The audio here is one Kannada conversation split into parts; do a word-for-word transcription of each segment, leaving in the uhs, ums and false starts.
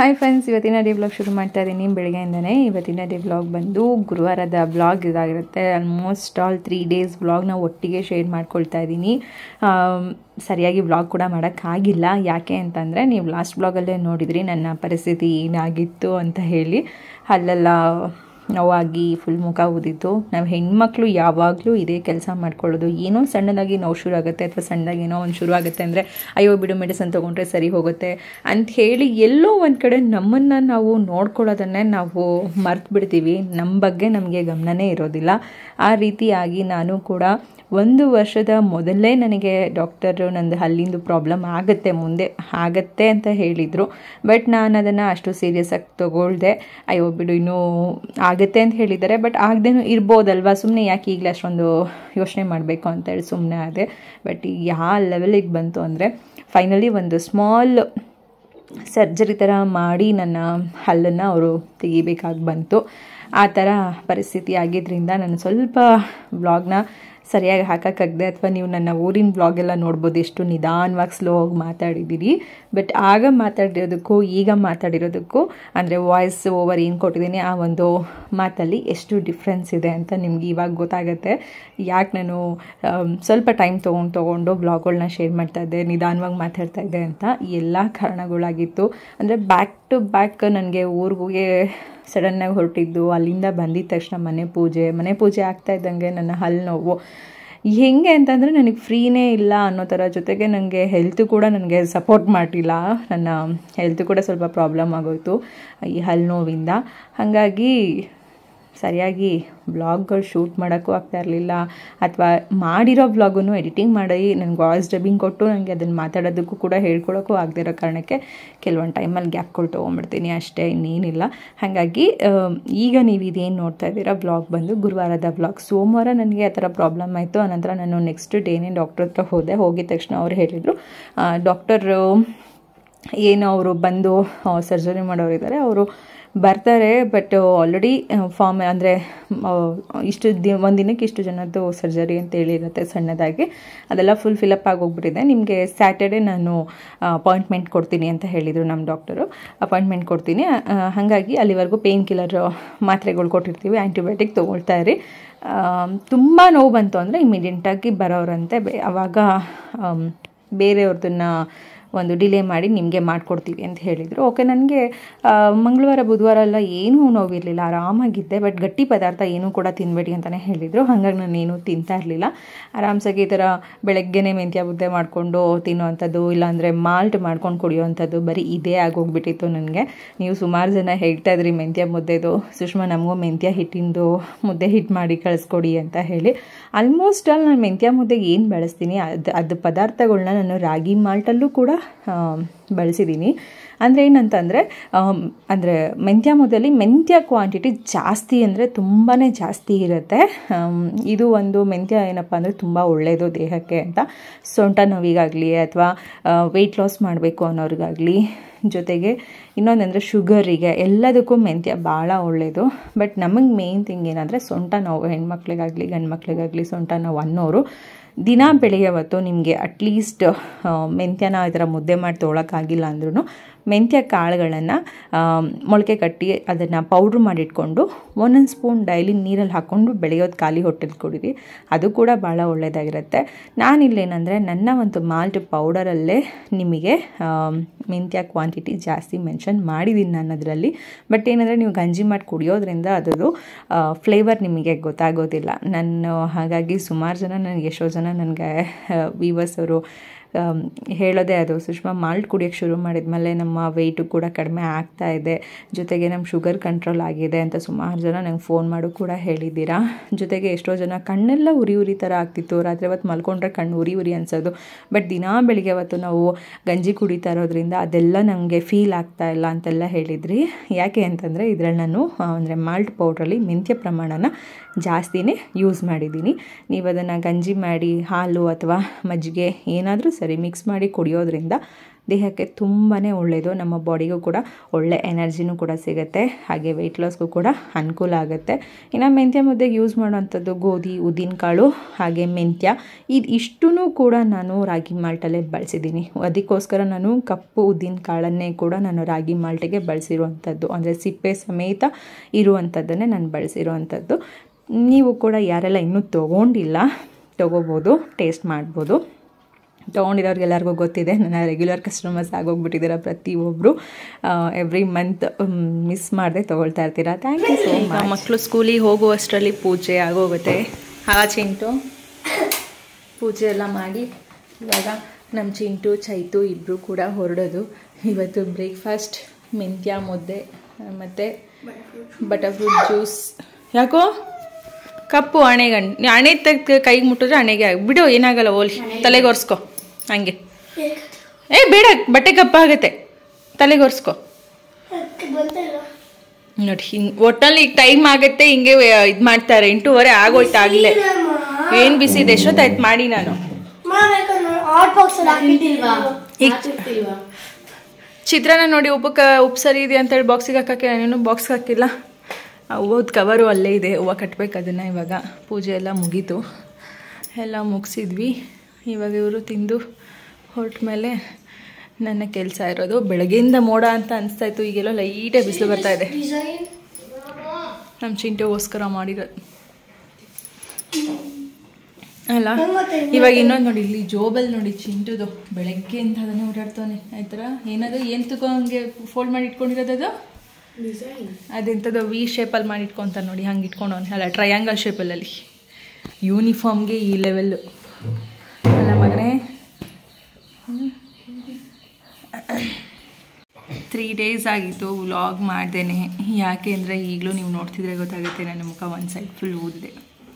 ಹಾಯ್ ಫ್ರೆಂಡ್ಸ್, ಇವತ್ತಿನ ಡೇ ವ್ಲಾಗ್ ಶುರು ಮಾಡ್ತಾ ಇದ್ದೀನಿ ಬೆಳಗ್ಗೆಯಿಂದನೇ. ಇವತ್ತಿನ ಡೇ ವ್ಲಾಗ್ ಬಂದು ಗುರುವಾರದ ವ್ಲಾಗ್ ಇದಾಗಿರುತ್ತೆ. ಆಲ್ಮೋಸ್ಟ್ ಆಲ್ ತ್ರೀ ಡೇಸ್ ವ್ಲಾಗ್ನ ಒಟ್ಟಿಗೆ ಶೇರ್ ಮಾಡ್ಕೊಳ್ತಾ ಇದ್ದೀನಿ. ಸರಿಯಾಗಿ ವ್ಲಾಗ್ ಕೂಡ ಮಾಡೋಕ್ಕಾಗಿಲ್ಲ. ಯಾಕೆ ಅಂತಂದರೆ ನೀವು ಲಾಸ್ಟ್ ವ್ಲಾಗಲ್ಲೇ ನೋಡಿದ್ರಿ ನನ್ನ ಪರಿಸ್ಥಿತಿ ಏನಾಗಿತ್ತು ಅಂತ ಹೇಳಿ. ಅಲ್ಲೆಲ್ಲ ನೋವಾಗಿ ಫುಲ್ ಮುಖ ಊದಿತ್ತು. ನಾವು ಹೆಣ್ಮಕ್ಳು ಯಾವಾಗಲೂ ಇದೇ ಕೆಲಸ ಮಾಡ್ಕೊಳ್ಳೋದು. ಏನೋ ಸಣ್ಣದಾಗಿ ನೋವು ಶುರು ಆಗುತ್ತೆ ಅಥವಾ ಸಣ್ಣದಾಗಿ ಏನೋ ಒಂದು ಶುರು ಆಗುತ್ತೆ ಅಂದರೆ ಅಯ್ಯೋ ಬಿಡು ಮೆಡಿಸನ್ ತೊಗೊಂಡ್ರೆ ಸರಿ ಹೋಗುತ್ತೆ ಅಂತ ಹೇಳಿ ಎಲ್ಲೋ ಒಂದು ಕಡೆ ನಮ್ಮನ್ನು ನಾವು ನೋಡ್ಕೊಳ್ಳೋದನ್ನೇ ನಾವು ಮರ್ತು ಬಿಡ್ತೀವಿ. ನಮ್ಮ ಬಗ್ಗೆ ನಮಗೆ ಗಮನನೇ ಇರೋದಿಲ್ಲ. ಆ ರೀತಿಯಾಗಿ ನಾನು ಕೂಡ ಒಂದು ವರ್ಷದ ಮೊದಲೇ ನನಗೆ ಡಾಕ್ಟರು ನಂದು ಹಲ್ಲಿಂದು ಪ್ರಾಬ್ಲಮ್ ಆಗುತ್ತೆ, ಮುಂದೆ ಆಗುತ್ತೆ ಅಂತ ಹೇಳಿದರು. ಬಟ್ ನಾನು ಅದನ್ನು ಅಷ್ಟು ಸೀರಿಯಸ್ಸಾಗಿ ತೊಗೊಳ್ದೆ. ಅಯ್ಯೋ ಬಿಡು ಇನ್ನೂ ಆಗುತ್ತೆ ಅಂತ ಹೇಳಿದ್ದಾರೆ, ಬಟ್ ಆಗದೇನೂ ಇರ್ಬೋದಲ್ವ, ಸುಮ್ಮನೆ ಯಾಕೆ ಈಗಲೇ ಅಷ್ಟೊಂದು ಯೋಚನೆ ಮಾಡಬೇಕು ಅಂತೇಳಿ ಸುಮ್ಮನೆ ಆದೆ. ಬಟ್ ಈಗ ಯಾವ ಲೆವೆಲಿಗೆ ಬಂತು ಅಂದರೆ ಫೈನಲಿ ಒಂದು ಸ್ಮಾಲ್ ಸರ್ಜರಿ ಥರ ಮಾಡಿ ನನ್ನ ಹಲ್ಲನ್ನು ಅವರು ತೆಗಿಬೇಕಾಗಿ ಬಂತು. ಆ ಥರ ಪರಿಸ್ಥಿತಿ ಆಗಿದ್ದರಿಂದ ನಾನು ಸ್ವಲ್ಪ ವ್ಲಾಗ್ನ ಸರಿಯಾಗಿ ಹಾಕೋಕ್ಕಾಗದೆ. ಅಥವಾ ನೀವು ನನ್ನ ಊರಿನ ವ್ಲಾಗೆಲ್ಲ ನೋಡ್ಬೋದು, ಎಷ್ಟು ನಿಧಾನವಾಗಿ ಸ್ಲೋ ಆಗಿ ಮಾತಾಡಿದ್ದೀರಿ. ಬಟ್ ಆಗ ಮಾತಾಡಿರೋದಕ್ಕೂ ಈಗ ಮಾತಾಡಿರೋದಕ್ಕೂ ಅಂದರೆ ವಾಯ್ಸ್ ಓವರ್ ಏನು ಕೊಟ್ಟಿದ್ದೀನಿ ಆ ಒಂದು ಮಾತಲ್ಲಿ ಎಷ್ಟು ಡಿಫ್ರೆನ್ಸ್ ಇದೆ ಅಂತ ನಿಮ್ಗೆ ಇವಾಗ ಗೊತ್ತಾಗುತ್ತೆ. ಯಾಕೆ ನಾನು ಸ್ವಲ್ಪ ಟೈಮ್ ತೊಗೊಂಡು ತೊಗೊಂಡು ವ್ಲಾಗ್ಗಳನ್ನ ಶೇರ್ ಮಾಡ್ತಾಯಿದ್ದೆ, ನಿಧಾನವಾಗಿ ಮಾತಾಡ್ತಾಯಿದ್ದೆ ಅಂತ ಎಲ್ಲ ಕಾರಣಗಳಾಗಿತ್ತು. ಅಂದರೆ ಬ್ಯಾಕ್ ಟು ಬ್ಯಾಕ್ ನನಗೆ ಊರಿಗೆ ಸಡನ್ನಾಗಿ ಹೊರಟಿದ್ದು, ಅಲ್ಲಿಂದ ಬಂದಿದ್ದ ತಕ್ಷಣ ಮನೆ ಪೂಜೆ ಮನೆ ಪೂಜೆ ಆಗ್ತಾ ಇದ್ದಂಗೆ ನನ್ನ ಹಲ್ಲು ನೋವು ಹೆಂಗೆ ಅಂತಂದರೆ ನನಗೆ ಫ್ರೀನೇ ಇಲ್ಲ ಅನ್ನೋ ಥರ. ಜೊತೆಗೆ ನನಗೆ ಹೆಲ್ತು ಕೂಡ ನನಗೆ ಸಪೋರ್ಟ್ ಮಾಡಿಲ್ಲ. ನನ್ನ ಹೆಲ್ತು ಕೂಡ ಸ್ವಲ್ಪ ಪ್ರಾಬ್ಲಮ್ ಆಗೋಯಿತು ಈ ಹಲ್ಲು ನೋವಿಂದ. ಹಾಗಾಗಿ ಸರಿಯಾಗಿ ವ್ಲಾಗ್ಗಳು ಶೂಟ್ ಮಾಡೋಕ್ಕೂ ಆಗ್ತಾ ಇರಲಿಲ್ಲ. ಅಥವಾ ಮಾಡಿರೋ ವ್ಲಾಗನ್ನು ಎಡಿಟಿಂಗ್ ಮಾಡಿ ನನಗೆ ವಾಯ್ಸ್ ಡಬ್ಬಿಂಗ್ ಕೊಟ್ಟು ನನಗೆ ಅದನ್ನು ಮಾತಾಡೋದಕ್ಕೂ ಕೂಡ ಹೇಳ್ಕೊಳೋಕ್ಕೂ ಆಗದೆ ಇರೋ ಕಾರಣಕ್ಕೆ ಕೆಲವೊಂದು ಟೈಮಲ್ಲಿ ಗ್ಯಾಪ್ಗಳು ತೊಗೊಂಡ್ಬಿಡ್ತೀನಿ ಅಷ್ಟೇ, ಇನ್ನೇನಿಲ್ಲ. ಹಾಗಾಗಿ ಈಗ ನೀವು ಇದೇನು ನೋಡ್ತಾ ಇದ್ದೀರಾ ವ್ಲಾಗ್ ಬಂದು ಗುರುವಾರದ ವ್ಲಾಗ್. ಸೋಮವಾರ ನನಗೆ ಆ ಥರ ಪ್ರಾಬ್ಲಮ್ ಆಯಿತು. ಆನಂತರ ನಾನು ನೆಕ್ಸ್ಟ್ ಡೇನೇ ಡಾಕ್ಟ್ರ್ ಹತ್ರ ಹೋದೆ. ಹೋಗಿದ ತಕ್ಷಣ ಅವ್ರು ಹೇಳಿದರು, ಡಾಕ್ಟರು ಏನು ಅವರು ಬಂದು ಸರ್ಜರಿ ಮಾಡೋರಿದ್ದಾರೆ, ಅವರು ಬರ್ತಾರೆ. ಬಟ್ ಆಲ್ರೆಡಿ ಫಾರ್ಮ್ ಅಂದರೆ ಇಷ್ಟು ದಿ ಒಂದು ದಿನಕ್ಕೆ ಇಷ್ಟು ಜನದ್ದು ಸರ್ಜರಿ ಅಂತ ಹೇಳಿರುತ್ತೆ ಸಣ್ಣದಾಗಿ, ಅದೆಲ್ಲ ಫುಲ್ ಫಿಲಪ್ ಆಗೋಗ್ಬಿಟ್ಟಿದೆ. ನಿಮಗೆ ಸ್ಯಾಟರ್ಡೆ ನಾನು ಅಪಾಯಿಂಟ್ಮೆಂಟ್ ಕೊಡ್ತೀನಿ ಅಂತ ಹೇಳಿದರು ನಮ್ಮ ಡಾಕ್ಟರು. ಅಪಾಯಿಂಟ್ಮೆಂಟ್ ಕೊಡ್ತೀನಿ, ಹಾಗಾಗಿ ಅಲ್ಲಿವರೆಗೂ ಪೇಯ್ನ್ ಕಿಲ್ಲರ್ ಮಾತ್ರೆಗಳು ಕೊಟ್ಟಿರ್ತೀವಿ, ಆ್ಯಂಟಿಬಯೋಟಿಕ್ ತೊಗೊಳ್ತಾ ಇರಿ. ತುಂಬ ನೋವು ಬಂತು ಅಂದರೆ ಇಮಿಡಿಯೇಟಾಗಿ ಬರೋರಂತೆ. ಆವಾಗ ಬೇರೆಯವ್ರದನ್ನು ಒಂದು ಡಿಲೇ ಮಾಡಿ ನಿಮಗೆ ಮಾಡಿಕೊಡ್ತೀವಿ ಅಂತ ಹೇಳಿದರು. ಓಕೆ, ನನಗೆ ಮಂಗಳವಾರ ಬುಧವಾರ ಎಲ್ಲ ಏನೂ ನೋವಿರಲಿಲ್ಲ, ಆರಾಮಾಗಿದ್ದೆ. ಬಟ್ ಗಟ್ಟಿ ಪದಾರ್ಥ ಏನೂ ಕೂಡ ತಿನ್ನಬೇಡಿ ಅಂತಲೇ ಹೇಳಿದರು. ಹಾಗಾಗಿ ನಾನು ಏನೂ ತಿಂತಾ ಇರಲಿಲ್ಲ. ಆರಾಮ್ಸಾಗಿ ಈ ಥರ ಬೆಳಗ್ಗೆನೇ ಮೆಂತ್ಯ ಮುದ್ದೆ ಮಾಡಿಕೊಂಡು ತಿನ್ನೋವಂಥದ್ದು, ಇಲ್ಲಾಂದರೆ ಮಾಲ್ಟ್ ಮಾಡ್ಕೊಂಡು ಕುಡಿಯೋವಂಥದ್ದು, ಬರೀ ಇದೇ ಆಗೋಗ್ಬಿಟ್ಟಿತ್ತು ನನಗೆ. ನೀವು ಸುಮಾರು ಜನ ಹೇಳ್ತಾ ಇದ್ರಿ ಮೆಂತ್ಯ ಮುದ್ದೆದು, ಸುಷ್ಮಾ ನಮಗೂ ಮೆಂತ್ಯ ಹಿಟ್ಟಿಂದು ಮುದ್ದೆ ಹಿಟ್ಟು ಮಾಡಿ ಕಳಿಸ್ಕೊಡಿ ಅಂತ ಹೇಳಿ. ಆಲ್ಮೋಸ್ಟ್ ಆಲ್ ನಾನು ಮೆಂತ್ಯ ಮುದ್ದೆಗೆ ಏನು ಬಳಸ್ತೀನಿ ಅದು ಅದು ಪದಾರ್ಥಗಳನ್ನ ನಾನು ರಾಗಿ ಮಾಲ್ಟಲ್ಲೂ ಕೂಡ ಬಳಸಿದ್ದೀನಿ. ಅಂದರೆ ಏನಂತಂದರೆ ಅಂದರೆ ಮೆಂತ್ಯ ಮುದ್ದೆಯಲ್ಲಿ ಮೆಂತ್ಯ ಕ್ವಾಂಟಿಟಿ ಜಾಸ್ತಿ ಅಂದರೆ ತುಂಬಾ ಜಾಸ್ತಿ ಇರುತ್ತೆ. ಇದು ಒಂದು ಮೆಂತ್ಯ ಏನಪ್ಪ ಅಂದರೆ ತುಂಬ ಒಳ್ಳೆಯದು ದೇಹಕ್ಕೆ ಅಂತ. ಸೊಂಟ ನೋವಿಗಾಗಲಿ ಅಥವಾ ವೆಯ್ಟ್ ಲಾಸ್ ಮಾಡಬೇಕು ಅನ್ನೋರಿಗಾಗಲಿ, ಜೊತೆಗೆ ಇನ್ನೊಂದಂದರೆ ಶುಗರಿಗೆ, ಎಲ್ಲದಕ್ಕೂ ಮೆಂತ್ಯ ಭಾಳ ಒಳ್ಳೆಯದು. ಬಟ್ ನಮಗೆ ಮೇಯ್ನ್ ಥಿಂಗ್ ಏನಂದರೆ ಸೊಂಟ ನೋವು, ಹೆಣ್ಮಕ್ಳಿಗಾಗಲಿ ಗಂಡು ಮಕ್ಳಿಗಾಗಲಿ ಸೊಂಟ ನೋವು ಅನ್ನೋರು ದಿನ ಬೆಳಿಗ್ಗೆ ಹೊತ್ತು ನಿಮಗೆ ಅಟ್ಲೀಸ್ಟ್ ಮೆಂತ್ಯನ ಈ ಥರ ಮುದ್ದೆ ಮಾಡಿ ತೊಗೊಳಕ್ಕಾಗಿಲ್ಲ ಅಂದ್ರೂ ಮೆಂತ್ಯ ಕಾಳುಗಳನ್ನು ಮೊಳಕೆ ಕಟ್ಟಿ ಅದನ್ನು ಪೌಡ್ರ್ ಮಾಡಿಟ್ಕೊಂಡು ಒಂದೊಂದು ಸ್ಪೂನ್ ಡೈಲಿ ನೀರಲ್ಲಿ ಹಾಕ್ಕೊಂಡು ಬೆಳೆಯೋದು ಖಾಲಿ ಹೊಟ್ಟೆಲಿ ಕುಡೀರಿ. ಅದು ಕೂಡ ಭಾಳ ಒಳ್ಳೆಯದಾಗಿರುತ್ತೆ. ನಾನಿಲ್ಲೇನೆಂದರೆ ನನ್ನ ಒಂದು ಮಾಲ್ಟ್ ಪೌಡರಲ್ಲೇ ನಿಮಗೆ ಮೆಂತ್ಯ ಕ್ವಾಂಟಿಟಿ ಜಾಸ್ತಿ ಮೆನ್ಷನ್ ಮಾಡಿದ್ದೀನಿ ನಾನು ಅದರಲ್ಲಿ. ಬಟ್ ಏನಂದರೆ ನೀವು ಗಂಜಿ ಮಾಡಿ ಕುಡಿಯೋದ್ರಿಂದ ಅದರದ್ದು ಫ್ಲೇವರ್ ನಿಮಗೆ ಗೊತ್ತಾಗೋದಿಲ್ಲ. ನಾನು ಹಾಗಾಗಿ ಸುಮಾರು ಜನ ನನಗೆ ಎಷ್ಟೋ ಜನ ನನಗೆ ವೀವರ್ಸ್ ಅವರು ಹೇಳೋದೇ ಅದು, ಸುಷ್ಮಾ ಮಾಲ್ಟ್ ಕುಡಿಯೋಕ್ಕೆ ಶುರು ಮಾಡಿದ್ಮೇಲೆ ನಮ್ಮ ವೆಯ್ಟು ಕೂಡ ಕಡಿಮೆ ಆಗ್ತಾ ಇದೆ, ಜೊತೆಗೆ ನಮ್ಮ ಶುಗರ್ ಕಂಟ್ರೋಲ್ ಆಗಿದೆ ಅಂತ ಸುಮಾರು ಜನ ನಂಗೆ ಫೋನ್ ಮಾಡು ಕೂಡ ಹೇಳಿದ್ದೀರಾ. ಜೊತೆಗೆ ಎಷ್ಟೋ ಜನ ಕಣ್ಣೆಲ್ಲ ಉರಿ ಉರಿ ಥರ ಆಗ್ತಿತ್ತು, ರಾತ್ರಿ ಹೊತ್ತು ಮಲ್ಕೊಂಡ್ರೆ ಕಣ್ಣು ಉರಿ ಉರಿ ಅನಿಸೋದು. ಬಟ್ ದಿನಾ ಬೆಳಿಗ್ಗೆ ಹೊತ್ತು ನಾವು ಗಂಜಿ ಕುಡಿತಾ ಇರೋದ್ರಿಂದ ಅದೆಲ್ಲ ನನಗೆ ಫೀಲ್ ಆಗ್ತಾ ಇಲ್ಲ ಅಂತೆಲ್ಲ ಹೇಳಿದ್ರಿ. ಯಾಕೆ ಅಂತಂದರೆ ಇದರಲ್ಲಿ ನಾನು ಅಂದರೆ ಮಾಲ್ಟ್ ಪೌಡ್ರಲ್ಲಿ ಮೆಂತ್ಯ ಪ್ರಮಾಣನ ಜಾಸ್ತಿನೇ ಯೂಸ್ ಮಾಡಿದ್ದೀನಿ. ನೀವು ಅದನ್ನು ಗಂಜಿ ಮಾಡಿ ಹಾಲು ಅಥವಾ ಮಜ್ಜಿಗೆ ಏನಾದರೂ ಸರಿ ಮಿಕ್ಸ್ ಮಾಡಿ ಕುಡಿಯೋದ್ರಿಂದ ದೇಹಕ್ಕೆ ತುಂಬಾ ಒಳ್ಳೆಯದು. ನಮ್ಮ ಬಾಡಿಗೂ ಕೂಡ ಒಳ್ಳೆ ಎನರ್ಜಿನೂ ಕೂಡ ಸಿಗುತ್ತೆ, ಹಾಗೆ ವೆಯ್ಟ್ ಲಾಸ್ಗೂ ಕೂಡ ಅನುಕೂಲ ಆಗುತ್ತೆ. ಇನ್ನು ಮೆಂತ್ಯ ಮುದ್ದೆಗೆ ಯೂಸ್ ಮಾಡೋವಂಥದ್ದು ಗೋಧಿ, ಉದ್ದಿನಕಾಳು ಹಾಗೆ ಮೆಂತ್ಯ, ಇದು ಇಷ್ಟೂ ಕೂಡ ನಾನು ರಾಗಿ ಮಾಲ್ಟಲ್ಲೇ ಬಳಸಿದ್ದೀನಿ. ಅದಕ್ಕೋಸ್ಕರ ನಾನು ಕಪ್ಪು ಉದ್ದಿನ ಕಾಳನ್ನೇ ಕೂಡ ನಾನು ರಾಗಿ ಮಾಲ್ಟಿಗೆ ಬಳಸಿರುವಂಥದ್ದು, ಅಂದರೆ ಸಿಪ್ಪೆ ಸಮೇತ ಇರುವಂಥದ್ದನ್ನೇ ನಾನು ಬಳಸಿರುವಂಥದ್ದು. ನೀವು ಕೂಡ ಯಾರೆಲ್ಲ ಇನ್ನೂ ತೊಗೊಂಡಿಲ್ಲ ತೊಗೋಬೋದು, ಟೇಸ್ಟ್ ಮಾಡ್ಬೋದು. ತೊಗೊಂಡಿರೋರಿಗೆಲ್ಲರಿಗೂ ಗೊತ್ತಿದೆ, ನನ್ನ ರೆಗ್ಯುಲರ್ ಕಸ್ಟಮರ್ಸ್ ಆಗೋಗ್ಬಿಟ್ಟಿದ್ದೀರ ಪ್ರತಿಯೊಬ್ಬರು. ಎವ್ರಿ ಮಂತ್ ಮಿಸ್ ಮಾಡದೆ ತೊಗೊಳ್ತಾ ಇರ್ತೀರ. Thank you so much. ಮಕ್ಕಳು ಸ್ಕೂಲಿಗೆ ಹೋಗುವಷ್ಟರಲ್ಲಿ ಪೂಜೆ ಆಗೋಗುತ್ತೆ. ಆ ಚಿಂಟು ಪೂಜೆ ಎಲ್ಲ ಮಾಡಿ ಇವಾಗ ನಮ್ಮ ಚಿಂಟು ಚೈತು ಇಬ್ಬರು ಕೂಡ ಹೊರಡೋದು. ಇವತ್ತು ಬ್ರೇಕ್ಫಾಸ್ಟ್ ಮೆಂತ್ಯ ಮುದ್ದೆ ಮತ್ತು ಬಟರ್ ಫ್ರೂಟ್ ಜ್ಯೂಸ್. ಯಾಕೋ ಕಪ್ಪು ಹಣೆಗಣ್ ಹಣೆ ತೆಗ್ದು ಕೈಗೆ ಮುಟ್ಟಿದ್ರೆ ಹಣೆಗೆ ಆಗಿ ಬಿಡು, ಏನಾಗಲ್ಲ, ಓಲಿ ತಲೆಗೆ ಒರೆಸ್ಕೊ ಹಂಗೆ. ಏ ಬೇಡ, ಬಟ್ಟೆ ಕಪ್ಪಾಗುತ್ತೆ, ತಲೆಗೆ ಒರೆಸ್ಕೊ ನೋಡಿ. ಹಿಂಗೆ ಒಟ್ಟಲ್ಲಿ ಈಗ ಟೈಮ್ ಆಗುತ್ತೆ, ಹಿಂಗೆ ಇದು ಮಾಡ್ತಾರೆ. ಎಂಟೂವರೆ ಆಗೋಯ್ತು ಆಗಲೇ. ಏನು ಬಿಸಿ ಇದೆ, ಎಷ್ಟೊತ್ತಾಯ್ತು ಮಾಡಿ ನಾನು. ಚಿತ್ರಾನ್ನ ನೋಡಿ ಉಪ್ಪಕ್ಕೆ ಉಪ್ಪು ಸರಿ ಇದೆ ಅಂತೇಳಿ ಬಾಕ್ಸಿಗೆ ಹಾಕಕ್ಕೆ ನಾನೇನು ಬಾಕ್ಸ್ಗೆ ಹಾಕಿಲ್ಲ. ಹೂವದ ಕವರು ಅಲ್ಲೇ ಇದೆ, ಹೂವು ಕಟ್ಟಬೇಕು ಅದನ್ನು. ಇವಾಗ ಪೂಜೆ ಎಲ್ಲ ಮುಗೀತು, ಎಲ್ಲ ಮುಗಿಸಿದ್ವಿ. ಇವಾಗ ಇವರು ತಿಂದು ಹೊರಟ ಮೇಲೆ ನನ್ನ ಕೆಲಸ ಇರೋದು. ಬೆಳಗ್ಗೆಯಿಂದ ಮೋಡ ಅಂತ ಅನಿಸ್ತಾಯಿತ್ತು, ಈಗೆಲ್ಲ ಲೈಟೇ ಬಿಸಿಲು ಬರ್ತಾಯಿದೆ. ನಮ್ಮ ಚಿಂಟುಗೋಸ್ಕರ ಮಾಡಿರೋದು ಅಲ್ಲ. ಇವಾಗ ಇನ್ನೊಂದು ನೋಡಿ, ಇಲ್ಲಿ ಜೋಬಲ್ ನೋಡಿ ಚಿಂಟುದು, ಬೆಳಗ್ಗೆ ಅಂತ ಅದನ್ನೇ ಓಡಾಡ್ತಾನೆ. ಆಯ್ತರ ಏನದು ಏನು ತಗೋ ಹಂಗೆ ಫೋಲ್ಡ್ ಮಾಡಿ ಇಟ್ಕೊಂಡಿರೋದು, ಅದೆಂಥದ್ದು ವಿ ಶೇಪಲ್ಲಿ ಮಾಡಿ ಇಟ್ಕೊತಾರೆ ನೋಡಿ, ಹಂಗೆ ಇಟ್ಕೊಂಡವನು. ಅಲ್ಲ, ಟ್ರಯಾಂಗಲ್ ಶೇಪಲ್ಲಿ. ಯೂನಿಫಾರ್ಮ್ಗೆ ಈ ಲೆವೆಲ್ಲು ಅಲ್ಲ ಮಗನೇ. ತ್ರೀ ಡೇಸ್ ಆಗಿತ್ತು ವ್ಲಾಗ್ ಮಾಡ್ದೇನೆ. ಯಾಕೆ ಅಂದರೆ ಈಗಲೂ ನೀವು ನೋಡ್ತಿದ್ರೆ ಗೊತ್ತಾಗುತ್ತೆ, ನನ್ನ ಮುಖ ಒಂದು ಸೈಡ್ ಫುಲ್ ಊದಿದೆ.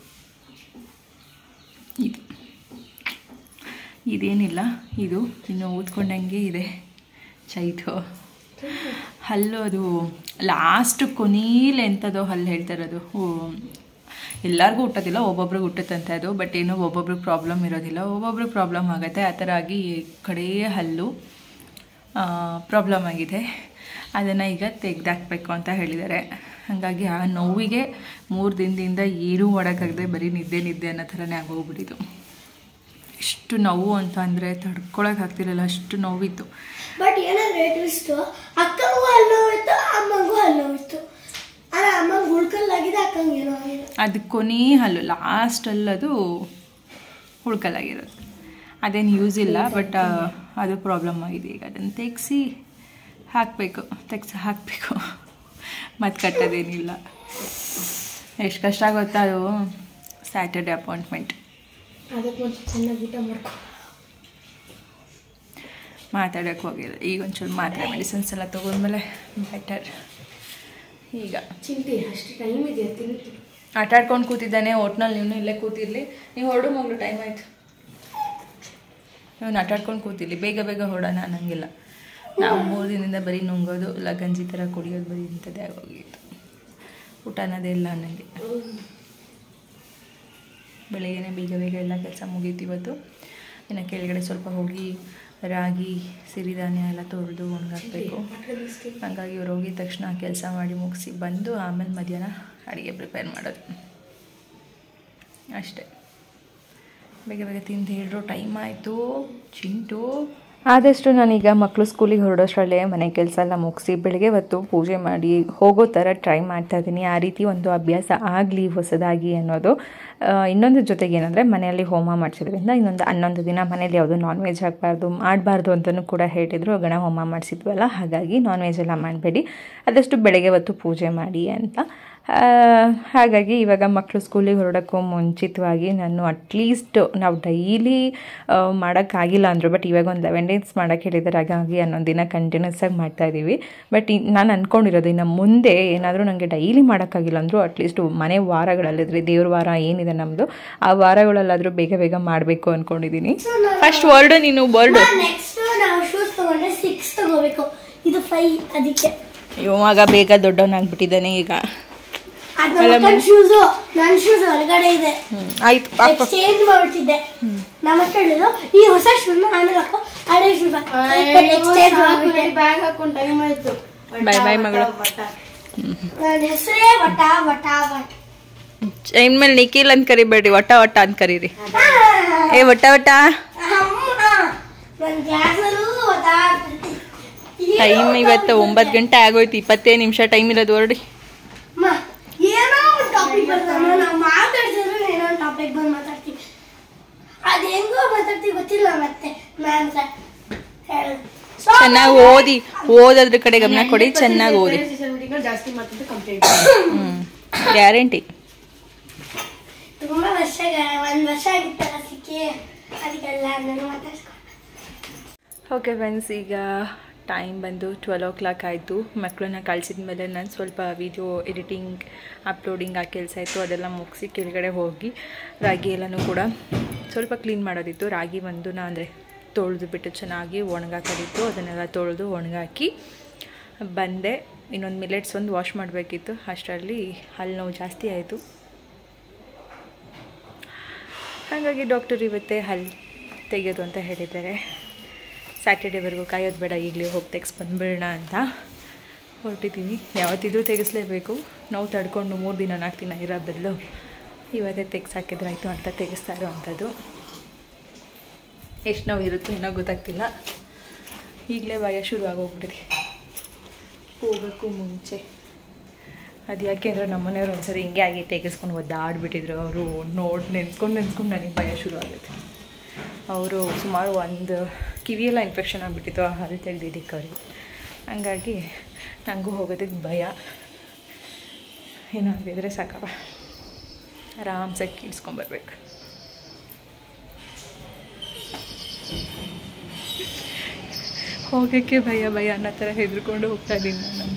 ಇದು ಇದೇನಿಲ್ಲ, ಇದು ಇನ್ನು ಊದ್ಕೊಂಡಂಗೆ ಇದೆ. ಚೈತು ಹಲ್ಲು ಅದು ಲಾಸ್ಟ್ ಕೊನೆಯಲ್ಲಿ ಎಂಥದೋ ಹಲ್ಲು ಹೇಳ್ತಾ ಇರೋದು. ಎಲ್ಲರಿಗೂ ಹುಟ್ಟೋದಿಲ್ಲ, ಒಬ್ಬೊಬ್ರಿಗೆ ಹುಟ್ಟುತ್ತಂತೆ ಅದು. ಬಟ್ ಏನೋ ಒಬ್ಬೊಬ್ರಿಗೆ ಪ್ರಾಬ್ಲಮ್ ಇರೋದಿಲ್ಲ, ಒಬ್ಬೊಬ್ರಿಗೆ ಪ್ರಾಬ್ಲಮ್ ಆಗುತ್ತೆ. ಆ ಥರ ಆಗಿ ಕಡೆಯ ಹಲ್ಲು ಪ್ರಾಬ್ಲಮ್ ಆಗಿದೆ. ಅದನ್ನು ಈಗ ತೆಗೆದಾಕಬೇಕು ಅಂತ ಹೇಳಿದ್ದಾರೆ. ಹಾಗಾಗಿ ಆ ನೋವಿಗೆ ಮೂರು ದಿನದಿಂದ ಏನೂ ಮಾಡೋಕ್ಕಾಗದೆ ಬರೀ ನಿದ್ದೆ ನಿದ್ದೆ ಅನ್ನೋ ಥರನೇ ಆಗೋಗ್ಬಿಟ್ಟಿತ್ತು. ಎಷ್ಟು ನೋವು ಅಂತ ಅಂದರೆ ತಡ್ಕೊಳಕ್ಕೆ ಆಗ್ತಿರಲ್ಲ, ಅಷ್ಟು ನೋವಿತ್ತು. ಬಟ್ ಏನಂದ್ರೆ ಟ್ವಿಸ್ಟ್, ಅಕ್ಕಂಗೂ ಹಲ್ಲು ನೋವಿತ್ತು, ಅಮ್ಮಂಗೂ ಹಲ್ಲು ನೋವಿತ್ತು. ಆದರೆ ಅಮ್ಮಂಗೆ ಹುಳ್ಕಲ್ಲಾಗಿದೆ, ಅಕ್ಕಂಗೆ ಏನೋ ಆಗಿಲ್ಲ. ಅದು ಕೊನೆ ಹಲ್ಲು ಲಾಸ್ಟಲ್ಲದು ಹುಳ್ಕಲ್ಲಾಗಿರೋದು. ಅದೇನು ಯೂಸ್ ಇಲ್ಲ, ಬಟ್ ಅದು ಪ್ರಾಬ್ಲಮ್ ಆಗಿದೆ. ಈಗ ಅದನ್ನು ತೆಗೆಸಿ ಹಾಕಬೇಕು, ತೆಗ್ಸಿ ಹಾಕಬೇಕು, ಮತ್ತು ಕಟ್ಟೋದೇನಿಲ್ಲ. ಎಷ್ಟು ಕಷ್ಟ ಆಗುತ್ತಾ ಅದು. Saturday appointment. ಅದಕ್ಕೆ ಒಂದು ಚೆನ್ನಾಗಿ ಊಟ ಮಾಡ್ಕೊ. ಮಾತಾಡೋಕ್ಕೆ ಹೋಗಿಲ್ಲ, ಈಗ ಒಂಚೂರು ಮಾತ್ರೆ ಮೆಡಿಸಿನ್ಸ್ ಎಲ್ಲ ತೊಗೊಂಡ್ಮೇಲೆ ಬೆಟರ್. ಈಗ ಚಿಂತೆ ಅಷ್ಟು ಟೈಮ್ ಇದೆಯಾ ತಿಂತು ಆಟ ಆಡ್ಕೊಂಡು ಕೂತಿದ್ದಾನೆ. ಒಟ್ನಲ್ಲಿ ನೀವು ಇಲ್ಲೇ ಕೂತಿರ್ಲಿ, ನೀವು ಹೊರಡು ಮಗಳು, ಟೈಮ್ ಆಯಿತು. ಇವನು ಆಟ ಆಡ್ಕೊಂಡು ಕೂತಿರ್ಲಿ, ಬೇಗ ಬೇಗ ಹೊರಡೋಣ ಅನ್ನಂಗಿಲ್ಲ. ನಾವು ಮೂರು ದಿನದಿಂದ ಬರೀ ನುಂಗೋದು, ಇಲ್ಲ ಗಂಜಿ ಥರ ಕುಡಿಯೋದು, ಬರೀ ಇಂಥದ್ದೇ ಆಗೋಗಿತ್ತು. ಊಟ ಅನ್ನೋದೇ ಇಲ್ಲ ನನಗೆ. ಬೆಳಗ್ಗೆನೇ ಬೇಗ ಬೇಗ ಎಲ್ಲ ಕೆಲಸ ಮುಗೀತು ಇವತ್ತು. ಇನ್ನು ಕೆಳಗಡೆ ಸ್ವಲ್ಪ ಹೋಗಿ ರಾಗಿ ಸಿರಿಧಾನ್ಯ ಎಲ್ಲ ತೊಳೆದು ಒಣಗಾಕಬೇಕು. ಹಾಗಾಗಿ ಇವ್ರು ಹೋಗಿದ ತಕ್ಷಣ ಕೆಲಸ ಮಾಡಿ ಮುಗಿಸಿ ಬಂದು ಆಮೇಲೆ ಮಧ್ಯಾಹ್ನ ಅಡುಗೆ ಪ್ರಿಪೇರ್ ಮಾಡೋದು ಅಷ್ಟೇ. ಬೇಗ ಬೇಗ ತಿಂದು ಹೇಳಿದ್ರು ಟೈಮ್ ಆಯಿತು. ಚಿಂಟು ಆದಷ್ಟು ನಾನೀಗ ಮಕ್ಕಳು ಸ್ಕೂಲಿಗೆ ಹೊರಡೋಷ್ಟರಲ್ಲೇ ಮನೆ ಕೆಲಸ ಎಲ್ಲ ಮುಗಿಸಿ ಬೆಳಗ್ಗೆ ಹೊತ್ತು ಪೂಜೆ ಮಾಡಿ ಹೋಗೋ ಥರ ಟ್ರೈ ಮಾಡ್ತಾಯಿದ್ದೀನಿ. ಆ ರೀತಿ ಒಂದು ಅಭ್ಯಾಸ ಆಗಲಿ ಹೊಸದಾಗಿ ಅನ್ನೋದು. ಇನ್ನೊಂದು ಜೊತೆಗೆ ಏನಂದರೆ ಮನೆಯಲ್ಲಿ ಹೋಮ ಮಾಡಿಸಿದ್ರಿಂದ ಇನ್ನೊಂದು ಹನ್ನೊಂದು ದಿನ ಮನೇಲಿ ಯಾವುದೂ ನಾನ್ ವೆಜ್ ಹಾಕಬಾರ್ದು ಮಾಡಬಾರ್ದು ಅಂತಲೂ ಕೂಡ ಹೇಳಿದರು. ಗಣ ಹೋಮ ಮಾಡಿಸಿದ್ವಲ್ಲ, ಹಾಗಾಗಿ ನಾನ್ ವೆಜ್ ಎಲ್ಲ ಮಾಡಬೇಡಿ, ಆದಷ್ಟು ಬೆಳಗ್ಗೆ ಹೊತ್ತು ಪೂಜೆ ಮಾಡಿ ಅಂತ. ಹಾಗಾಗಿ ಇವಾಗ ಮಕ್ಕಳು ಸ್ಕೂಲಿಗೆ ಹೊರಡೋಕ್ಕೂ ಮುಂಚಿತವಾಗಿ ನಾನು ಅಟ್ಲೀಸ್ಟ್ ನಾವು ಡೈಲಿ ಮಾಡೋಕ್ಕಾಗಿಲ್ಲ ಅಂದರು, ಬಟ್ ಇವಾಗ ಒಂದು ಲೆವೆನ್ ಡೇಸ್ ಮಾಡೋಕ್ಕೆ ಹೇಳಿದ್ದಾರೆ. ಹಾಗಾಗಿ ಹನ್ನೊಂದು ದಿನ ಕಂಟಿನ್ಯೂಸ್ ಆಗಿ ಮಾಡ್ತಾಯಿದ್ದೀವಿ. ಬಟ್ ನಾನು ಅಂದ್ಕೊಂಡಿರೋದು ಇನ್ನು ಮುಂದೆ ಏನಾದರೂ ನನಗೆ ಡೈಲಿ ಮಾಡೋಕ್ಕಾಗಿಲ್ಲ ಅಂದರೂ ಅಟ್ಲೀಸ್ಟ್ ಮನೆ ವಾರಗಳಲ್ಲಿದ್ರೆ ದೇವ್ರ ವಾರ ಏನಿದೆ ನಮ್ಮದು, ಆ ವಾರಗಳಲ್ಲಾದರೂ ಬೇಗ ಬೇಗ ಮಾಡಬೇಕು ಅಂದ್ಕೊಂಡಿದ್ದೀನಿ. ಫಸ್ಟ್ ವರ್ಡು ನೀನು ವರ್ಡು ಇವಾಗ ಬೇಗ ದೊಡ್ಡವನಾಗ್ಬಿಟ್ಟಿದ್ದಾನೆ ಈಗ. ಆಯ್ತು, ನಮ್ಮ ಹತ್ರ ಹೇಳಿದ್ರು ಈ ಹೊಸ ಶೂನ ಆಮೇಲೆ ಹಾಕೋ ಹಳೆ ಶೂ ಬ್ಯಾಗ್ ಹಾಕೊಂಡು ಟೈಮ್ ಆಯ್ತು. ಬಾಯ್ ಬಾಯ್ ಮಗಳು. ನನ್ನ ಹೆಸರೇ ವಟ ವಟ ವಟ. ಇನ್ಮೇಲೆ ನಿಖಿಲ್ ಅಂತ ಕರಿಬೇಡಿ, ವಟ ವಟ ಅಂತ ಕರೀರಿ. ಏ ವಟ ವಟ. ಟೈಮ್ ಇವತ್ತು ಒಂಬತ್ತು ಗಂಟೆ ಆಗೋಯ್ತು, ಇಪ್ಪತ್ತೇ ನಿಮಿಷ ಟೈಮ್ ಇರೋದು. ಹೊರಡಿ. ಏನೋ ಒಂದು ಟಾಪಿಕ್ ಬರ್ತಾನೆ, ನಾವು ಮಾತಾಡ್ತಿದ್ರೆ ಏನೋ ಒಂದು ಟಾಪಿಕ್ ಬಂದು ಮಾತಾಡ್ತೀವಿ. ಅದು ಹೆಂಗೋ ಮಾತಾಡ್ತೀವಿ ಗೊತ್ತಿಲ್ಲ. ಮತ್ತೆ ಮ್ಯಾಮ್ ಹೇಳಿ ಚೆನ್ನಾಗಿ ಓದಿ, ಓದೋದ್ರ ಕಡೆ ಗಮನ ಕೊಡಿ, ಚೆನ್ನಾಗಿ ಓದಿ. ಹ್ಮ್ ಗ್ಯಾರಂಟಿ. ತುಂಬಾ ವರ್ಷ ಒಂದ್ ವರ್ಷ ಆಗಿತ್ತಲ್ಲ ಸಿಕ್ಕಿ, ಅದಕ್ಕೆಲ್ಲ ನಾನು ಮಾತಾಡ್ಸ್ಕೊಂಡು. ಓಕೆ ಫ್ರೆಂಡ್ಸ್, ಈಗ ಟೈಮ್ ಬಂದು ಟ್ವೆಲ್ ಓ ಕ್ಲಾಕ್ ಆಯಿತು. ಮಕ್ಕಳನ್ನ ಕಳಿಸಿದ ಮೇಲೆ ನಾನು ಸ್ವಲ್ಪ ವೀಡಿಯೋ ಎಡಿಟಿಂಗ್ ಅಪ್ಲೋಡಿಂಗ್ ಆ ಕೆಲಸ ಇತ್ತು, ಅದೆಲ್ಲ ಮುಗಿಸಿ ಕೆಳಗಡೆ ಹೋಗಿ ರಾಗಿ ಎಲ್ಲನೂ ಕೂಡ ಸ್ವಲ್ಪ ಕ್ಲೀನ್ ಮಾಡೋದಿತ್ತು. ರಾಗಿ ಒಂದು ನಾ ಅಂದರೆ ತೊಳೆದು ಬಿಟ್ಟು ಚೆನ್ನಾಗಿ ಒಣಗಾಕೋದಿತ್ತು, ಅದನ್ನೆಲ್ಲ ತೊಳೆದು ಒಣಗಾಕಿ ಬಂದೆ. ಇನ್ನೊಂದು ಮಿಲೆಟ್ಸ್ ಒಂದು ವಾಶ್ ಮಾಡಬೇಕಿತ್ತು, ಅಷ್ಟರಲ್ಲಿ ಹಲ್ಲು ನೋವು ಜಾಸ್ತಿ ಆಯಿತು. ಹಾಗಾಗಿ ಡಾಕ್ಟರ್ ಇವತ್ತೇ ಹಲ್ಲು ತೆಗೆಯೋದು ಅಂತ ಹೇಳಿದ್ದಾರೆ. ಸ್ಯಾಟರ್ಡೇವರೆಗೂ ಕಾಯೋದು ಬೇಡ, ಈಗಲೇ ಹೋಗಿ ತೆಗ್ಸಿ ಬಂದುಬಿಡೋಣ ಅಂತ ಹೊರಟಿದ್ದೀನಿ. ಯಾವತ್ತಿದ್ರೂ ತೆಗೆಸಲೇಬೇಕು, ನೋವು ತಡ್ಕೊಂಡು ಮೂರು ದಿನ ನಾಲ್ಕು ದಿನ ಇರೋ ಬದಲು ಇವತ್ತೇ ತೆಗ್ಸಿ ಹಾಕಿದ್ರಾಯ್ತು ಅಂತ ತೆಗೆಸ್ತಾ ಇರೋವಂಥದ್ದು. ಎಷ್ಟು ನೋವು ಇರುತ್ತೋ ಏನೋ ಗೊತ್ತಾಗ್ತಿಲ್ಲ. ಈಗಲೇ ಭಯ ಶುರು ಆಗೋಗ್ಬಿಟ್ಟಿದೆ ಹೋಗೋಕ್ಕೂ ಮುಂಚೆ. ಅದು ಯಾಕೆಂದರೆ ನಮ್ಮನೆಯವ್ರು ಒಂದ್ಸರಿ ಹಿಂಗೆ ಆಗಿ ತೆಗೆಸ್ಕೊಂಡು ಒದ್ದಾಡ್ಬಿಟ್ಟಿದ್ರು. ಅವರು ನೋಡಿ ನೆನ್ಸ್ಕೊಂಡು ನೆನ್ಸ್ಕೊಂಡು ನನಗೆ ಭಯ ಶುರು ಆಗುತ್ತೆ. ಅವರು ಸುಮಾರು ಒಂದು ಕಿವಿಯೆಲ್ಲ ಇನ್ಫೆಕ್ಷನ್ ಆಗಿಬಿಟ್ಟಿತ್ತು ಆ ಹಲ್ಲು ತೆಗ್ದಿದ್ದಕ್ಕೆ ಅವ್ರಿಗೆ. ಹಂಗಾಗಿ ನನಗೂ ಹೋಗೋದಕ್ಕೆ ಭಯ. ಏನಾಗಿದ್ರೆ ಸಾಕಪ್ಪ, ಆರಾಮ್ಸಾಗಿ ಕೀಡ್ಸ್ಕೊಂಬರ್ಬೇಕು. ಹೋಗೋಕ್ಕೆ ಭಯ ಭಯ ಅನ್ನೋ ಥರ ಹೆದರ್ಕೊಂಡು ಹೋಗ್ತಾ ಇದ್ದೀನಿ ನಾನು.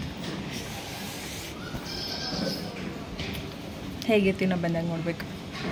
ಹೇಗಿರ್ತೀನೋ ಬಂದಾಗ ನೋಡಬೇಕು.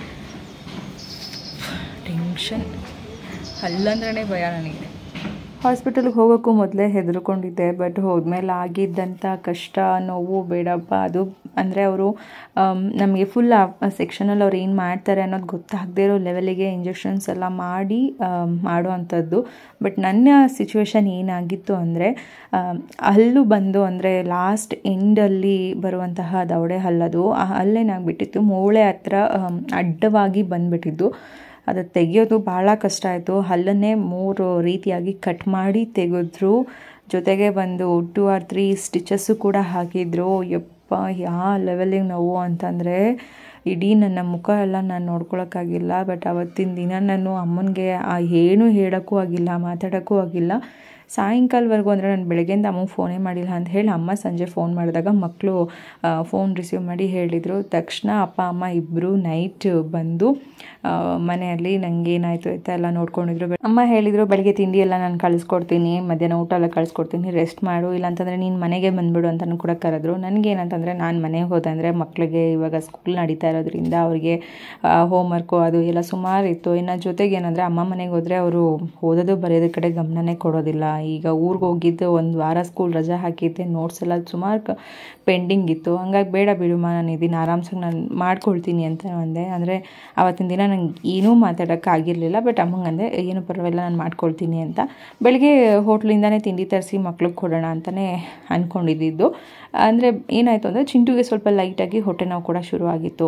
ಟೆನ್ಷನ್, ಅಲ್ಲಂದ್ರೇ ಭಯ ನನಗೆ. ಹಾಸ್ಪಿಟಲ್ಗೆ ಹೋಗೋಕ್ಕೂ ಮೊದಲೇ ಹೆದರ್ಕೊಂಡಿದ್ದೆ, ಬಟ್ ಹೋದ್ಮೇಲೆ ಆಗಿದ್ದಂಥ ಕಷ್ಟ ನೋವು ಬೇಡಪ್ಪ. ಅದು ಅಂದರೆ ಅವರು ನಮಗೆ ಫುಲ್ ಆ ಸೆಕ್ಷನಲ್ಲಿ ಅವ್ರು ಏನು ಮಾಡ್ತಾರೆ ಅನ್ನೋದು ಗೊತ್ತಾಗದೇ ಇರೋ ಲೆವೆಲಿಗೆ ಇಂಜೆಕ್ಷನ್ಸ್ ಎಲ್ಲ ಮಾಡಿ ಮಾಡೋ ಅಂಥದ್ದು. ಬಟ್ ನನ್ನ ಸಿಚುವೇಶನ್ ಏನಾಗಿತ್ತು ಅಂದರೆ, ಹಲ್ಲು ಬಂದು ಅಂದರೆ ಲಾಸ್ಟ್ ಎಂಡಲ್ಲಿ ಬರುವಂತಹ ದವಡೆ ಹಲ್ಲದು, ಆ ಹಲ್ಲೇನಾಗ್ಬಿಟ್ಟಿತ್ತು ಮೂಳೆ ಹತ್ರ ಅಡ್ಡವಾಗಿ ಬಂದುಬಿಟ್ಟಿದ್ದು. ಅದು ತೆಗೆಯೋದು ಭಾಳ ಕಷ್ಟ ಆಯಿತು. ಹಲ್ಲನ್ನೇ ಮೂರು ರೀತಿಯಾಗಿ ಕಟ್ ಮಾಡಿ ತೆಗೆದ್ರು, ಜೊತೆಗೆ ಒಂದು ಟೂ ಆರ್ ತ್ರೀ ಸ್ಟಿಚಸ್ಸು ಕೂಡ ಹಾಕಿದ್ರು. ಯಪ್ಪ ಯಾವ ಲೆವೆಲಿಗೆ ನೋವು ಅಂತಂದರೆ ಇಡೀ ನನ್ನ ಮುಖ ಎಲ್ಲ ನಾನು ನೋಡ್ಕೊಳಕ್ಕಾಗಿಲ್ಲ. ಬಟ್ ಆವತ್ತಿನ ದಿನ ನಾನು ಅಮ್ಮನಿಗೆ ಏನೂ ಹೇಳೋಕ್ಕೂ ಆಗಿಲ್ಲ, ಮಾತಾಡೋಕ್ಕೂ ಆಗಿಲ್ಲ. ಸಾಯಂಕಾಲವರೆಗೂ ಅಂದರೆ ನಾನು ಬೆಳಗ್ಗೆಯಿಂದ ಅಮ್ಮಗೆ ಫೋನೇ ಮಾಡಿಲ್ಲ ಅಂತ ಹೇಳಿ ಅಮ್ಮ ಸಂಜೆ ಫೋನ್ ಮಾಡಿದಾಗ ಮಕ್ಕಳು ಫೋನ್ ರಿಸೀವ್ ಮಾಡಿ ಹೇಳಿದರು. ತಕ್ಷಣ ಅಪ್ಪ ಅಮ್ಮ ಇಬ್ಬರು ನೈಟ್ ಬಂದು ಮನೆಯಲ್ಲಿ ನನಗೆ ಏನಾಯಿತು ಆಯ್ತಾ ಎಲ್ಲ ನೋಡ್ಕೊಂಡಿದ್ರು. ಅಮ್ಮ ಹೇಳಿದರು, ಬೆಳಗ್ಗೆ ತಿಂಡಿ ಎಲ್ಲ ನಾನು ಕಳಿಸ್ಕೊಡ್ತೀನಿ, ಮಧ್ಯಾಹ್ನ ಊಟ ಎಲ್ಲ ಕಳಿಸ್ಕೊಡ್ತೀನಿ, ರೆಸ್ಟ್ ಮಾಡು, ಇಲ್ಲಾಂತಂದರೆ ನೀನು ಮನೆಗೆ ಬಂದುಬಿಡು ಅಂತಲೂ ಕೂಡ ಕರೆದ್ರು. ನನಗೇನಂತಂದರೆ ನಾನು ಮನೆಗೆ ಹೋದಂದರೆ ಮಕ್ಕಳಿಗೆ ಇವಾಗ ಸ್ಕೂಲ್ ನಡೀತಾ ಇರೋದ್ರಿಂದ ಅವರಿಗೆ ಹೋಮ್ವರ್ಕು ಅದು ಎಲ್ಲ ಸುಮಾರು ಇತ್ತು. ಇನ್ನು ಜೊತೆಗೆ ಏನಂದರೆ ಅಮ್ಮ ಮನೆಗೆ ಹೋದರೆ ಅವರು ಓದೋದು ಬರೆಯೋದ್ರ ಕಡೆ ಗಮನನೇ ಕೊಡೋದಿಲ್ಲ. ಈಗ ಊರಿಗೆ ಹೋಗಿದ್ದು ಒಂದು ವಾರ ಸ್ಕೂಲ್ ರಜೆ ಹಾಕಿದ್ದೆ, ನೋಟ್ಸ್ ಎಲ್ಲ ಸುಮಾರು ಕ ಪೆಂಡಿಂಗ್ ಇತ್ತು. ಹಂಗಾಗಿ ಬೇಡ ಬಿಡುಮ್ಮ, ನಾನು ಇದನ್ನು ಆರಾಮ್ಸಾಗಿ ನಾನು ಮಾಡ್ಕೊಳ್ತೀನಿ ಅಂತ ಅಂದೆ. ಅಂದರೆ ಆವತ್ತಿನ ದಿನ ನಂಗೆ ಏನೂ ಮಾತಾಡೋಕ್ಕಾಗಿರಲಿಲ್ಲ. ಬಟ್ ಅಮ್ಮಂಗಂದೆ ಏನೂ ಪರವಾಗಿಲ್ಲ ನಾನು ಮಾಡ್ಕೊಳ್ತೀನಿ ಅಂತ. ಬೆಳಗ್ಗೆ ಹೋಟ್ಲಿಂದನೇ ತಿಂಡಿ ತರಿಸಿ ಮಕ್ಳಿಗೆ ಕೊಡೋಣ ಅಂತಲೇ ಅಂದ್ಕೊಂಡಿದ್ದು. ಅಂದರೆ ಏನಾಯಿತು ಅಂದರೆ ಚಿಂಟುಗೆ ಸ್ವಲ್ಪ ಲೈಟಾಗಿ ಹೊಟ್ಟೆ ನೋವು ಕೂಡ ಶುರುವಾಗಿತ್ತು.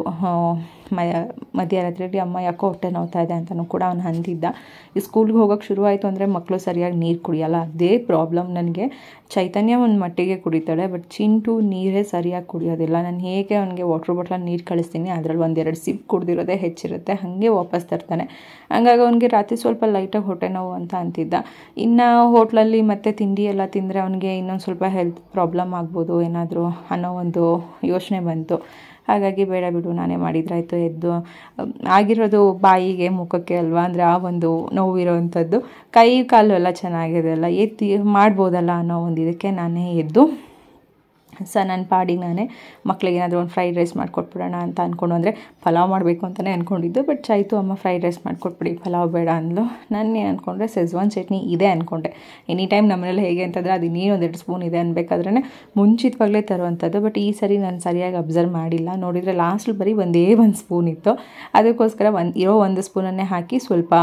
ಮ ಮಧ್ಯರಾತ್ರಿಯಲ್ಲಿ ಅಮ್ಮ ಯಾಕೋ ಹೊಟ್ಟೆ ನೋವ್ತಾ ಇದೆ ಅಂತಲೂ ಕೂಡ ಅವನು ಅಂದಿದ್ದ. ಈ ಸ್ಕೂಲ್ಗೆ ಹೋಗೋಕ್ಕೆ ಶುರುವಾಯಿತು ಅಂದರೆ ಮಕ್ಕಳು ಸರಿಯಾಗಿ ನೀರು ಕುಡಿಯೋಲ್ಲ, ಅದೇ ಪ್ರಾಬ್ಲಮ್ ನನಗೆ. ಚೈತನ್ಯ ಒಂದು ಮಟ್ಟಿಗೆ ಕುಡಿತಾಳೆ, ಬಟ್ ಚಿಂಟು ನೀರೇ ಸರಿಯಾಗಿ ಕುಡಿಯೋದಿಲ್ಲ. ನಾನು ಹೇಗೆ ಅವನಿಗೆ ವಾಟ್ರ್ ಬಾಟ್ಲಲ್ಲಿ ನೀರು ಕಳಿಸ್ತೀನಿ, ಅದರಲ್ಲಿ ಒಂದೆರಡು ಸಿಪ್ ಕುಡ್ದಿರೋದೇ ಹೆಚ್ಚಿರುತ್ತೆ, ಹಾಗೆ ವಾಪಸ್ ತರ್ತಾನೆ. ಹಂಗಾಗಿ ಅವನಿಗೆ ರಾತ್ರಿ ಸ್ವಲ್ಪ ಲೈಟಾಗಿ ಹೊಟ್ಟೆ ನೋವು ಅಂತ ಅಂತಿದ್ದ. ಇನ್ನು ಹೋಟ್ಲಲ್ಲಿ ಮತ್ತೆ ತಿಂಡಿ ಎಲ್ಲ ತಿಂದರೆ ಅವನಿಗೆ ಇನ್ನೊಂದು ಸ್ವಲ್ಪ ಹೆಲ್ತ್ ಪ್ರಾಬ್ಲಮ್ ಆಗ್ಬೋದು ಏನಾದರೂ ಅನ್ನೋ ಒಂದು ಯೋಚನೆ ಬಂತು. ಹಾಗಾಗಿ ಬೇಡ ಬಿಡು, ನಾನೇ ಮಾಡಿದ್ರಾಯ್ತು, ಎದ್ದು ಆಗಿರೋದು ಬಾಯಿಗೆ ಮುಖಕ್ಕೆ ಅಲ್ವಾ, ಅಂದರೆ ಆ ಒಂದು ನೋವಿರೋವಂಥದ್ದು. ಕೈ ಕಾಲು ಎಲ್ಲ ಚೆನ್ನಾಗಿದೆ ಅಲ್ಲ, ಎತ್ತಿ ಮಾಡ್ಬೋದಲ್ಲ ಅನ್ನೋ ಒಂದು ಇದಕ್ಕೆ ನಾನೇ ಎದ್ದು ಸೊ ನನ್ನ ಪಾಡಿಗೆ ನಾನೇ ಮಕ್ಳಿಗೆ ಏನಾದರೂ ಒಂದು ಫ್ರೈಡ್ ರೈಸ್ ಮಾಡಿಕೊಟ್ಬಿಡೋಣ ಅಂತ ಅಂದ್ಕೊಂಡು, ಅಂದರೆ ಪಲಾವ್ ಮಾಡಬೇಕು ಅಂತಲೇ ಅಂದ್ಕೊಂಡಿದ್ದು. ಬಟ್ ಚೈತು ಅಮ್ಮ ಫ್ರೈಡ್ ರೈಸ್ ಮಾಡಿಕೊಟ್ಬಿಡಿ, ಪಲಾವ್ ಬೇಡ ಅಂದ್ಲು. ನಾನು ಏನು ಅಂದ್ಕೊಂಡ್ರೆ ಸೆಜ್ವಾನ್ ಚಟ್ನಿ ಇದೆ ಅಂದ್ಕೊಂಡೆ. ಎನಿ ಟೈಮ್ ನಮ್ಮನೇಲಿ ಹೇಗೆ ಅಂತಂದರೆ ಅದು ಇನ್ನೇನು ಒಂದೆರಡು ಸ್ಪೂನ್ ಇದೆ ಅನ್ಬೇಕಾದ್ರೆ ಮುಂಚಿತವಾಗಲೇ ತರುವಂಥದ್ದು. ಬಟ್ ಈ ಸರಿ ನಾನು ಸರಿಯಾಗಿ ಅಬ್ಸರ್ವ್ ಮಾಡಿಲ್ಲ. ನೋಡಿದರೆ ಲಾಸ್ಟಲ್ಲಿ ಬರೀ ಒಂದೇ ಒಂದು ಸ್ಪೂನ್ ಇತ್ತು. ಅದಕ್ಕೋಸ್ಕರ ಒಂದು ಇರೋ ಒಂದು ಸ್ಪೂನನ್ನೇ ಹಾಕಿ ಸ್ವಲ್ಪ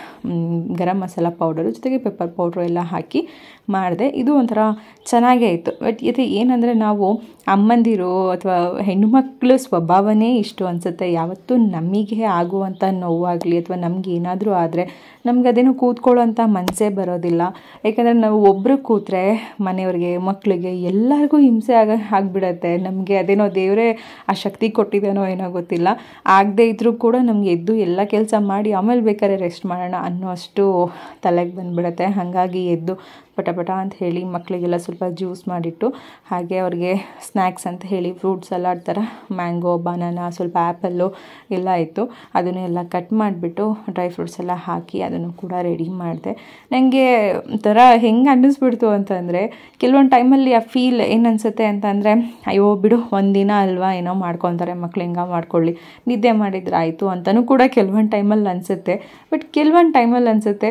ಗರಂ ಮಸಾಲ ಪೌಡರು ಜೊತೆಗೆ ಪೆಪ್ಪರ್ ಪೌಡ್ರು ಎಲ್ಲ ಹಾಕಿ ಮಾಡಿದೆ. ಇದು ಒಂಥರ ಚೆನ್ನಾಗೇ ಇತ್ತು. ಬಟ್ ಇದು ಏನಂದರೆ ನಾವು ಅಮ್ಮಂದಿರು ಅಥವಾ ಹೆಣ್ಣುಮಕ್ಕಳು ಸ್ವಭಾವನೇ ಇಷ್ಟು ಅನಿಸುತ್ತೆ. ಯಾವತ್ತೂ ನಮಗೆ ಆಗುವಂಥ ನೋವಾಗಲಿ ಅಥವಾ ನಮ್ಗೆ ಏನಾದರೂ ಆದರೆ ನಮ್ಗೆ ಅದೇನೋ ಕೂತ್ಕೊಳ್ಳೋಂಥ ಮನಸ್ಸೇ ಬರೋದಿಲ್ಲ. ಯಾಕಂದರೆ ನಾವು ಒಬ್ಬರು ಕೂತ್ರೆ ಮನೆಯವ್ರಿಗೆ, ಮಕ್ಕಳಿಗೆ ಎಲ್ಲರಿಗೂ ಹಿಂಸೆ ಆಗ ಆಗಿಬಿಡತ್ತೆ. ನಮಗೆ ಅದೇನೋ ದೇವರೇ ಆ ಶಕ್ತಿ ಕೊಟ್ಟಿದ್ದೇನೋ ಏನೋ ಗೊತ್ತಿಲ್ಲ. ಆಗದೆ ಇದ್ದರೂ ಕೂಡ ನಮಗೆ ಎದ್ದು ಎಲ್ಲ ಕೆಲಸ ಮಾಡಿ ಆಮೇಲೆ ಬೇಕಾದ್ರೆ ರೆಸ್ಟ್ ಮಾಡೋಣ ಅನ್ನೋ ಅಷ್ಟು ತಲೆಗೆ ಬಂದುಬಿಡತ್ತೆ. ಹಾಗಾಗಿ ಎದ್ದು ಪಟ ಪಟ ಅಂತ ಹೇಳಿ ಮಕ್ಕಳಿಗೆಲ್ಲ ಸ್ವಲ್ಪ ಜ್ಯೂಸ್ ಮಾಡಿಟ್ಟು, ಹಾಗೆ ಅವ್ರಿಗೆ ಸ್ನ್ಯಾಕ್ಸ್ ಅಂತ ಹೇಳಿ ಫ್ರೂಟ್ ಸಲಾಡ್ ಥರ ಮ್ಯಾಂಗೋ, ಬನಾನಾ, ಸ್ವಲ್ಪ ಆ್ಯಪಲ್ಲು ಎಲ್ಲ ಇತ್ತು. ಅದನ್ನೆಲ್ಲ ಕಟ್ ಮಾಡಿಬಿಟ್ಟು ಡ್ರೈ ಫ್ರೂಟ್ಸ್ ಎಲ್ಲ ಹಾಕಿ ಅದನ್ನು ಕೂಡ ರೆಡಿ ಮಾಡಿದೆ. ನನಗೆ ಒಂಥರ ಹೆಂಗೆ ಅನ್ನಿಸ್ಬಿಡ್ತು ಅಂತಂದರೆ, ಕೆಲವೊಂದು ಟೈಮಲ್ಲಿ ಆ ಫೀಲ್ ಏನು ಅನಿಸುತ್ತೆ ಅಂತಂದರೆ, ಅಯ್ಯೋ ಬಿಡು ಒಂದಿನ ಅಲ್ವಾ, ಏನೋ ಮಾಡ್ಕೊತಾರೆ ಮಕ್ಳು, ಹೆಂಗೆ ಮಾಡ್ಕೊಳ್ಳಿ, ನಿದ್ದೆ ಮಾಡಿದ್ರೆ ಆಯಿತು ಅಂತಲೂ ಕೂಡ ಕೆಲವೊಂದು ಟೈಮಲ್ಲಿ ಅನಿಸುತ್ತೆ. ಬಟ್ ಕೆಲವೊಂದು ಟೈಮಲ್ಲಿ ಅನಿಸುತ್ತೆ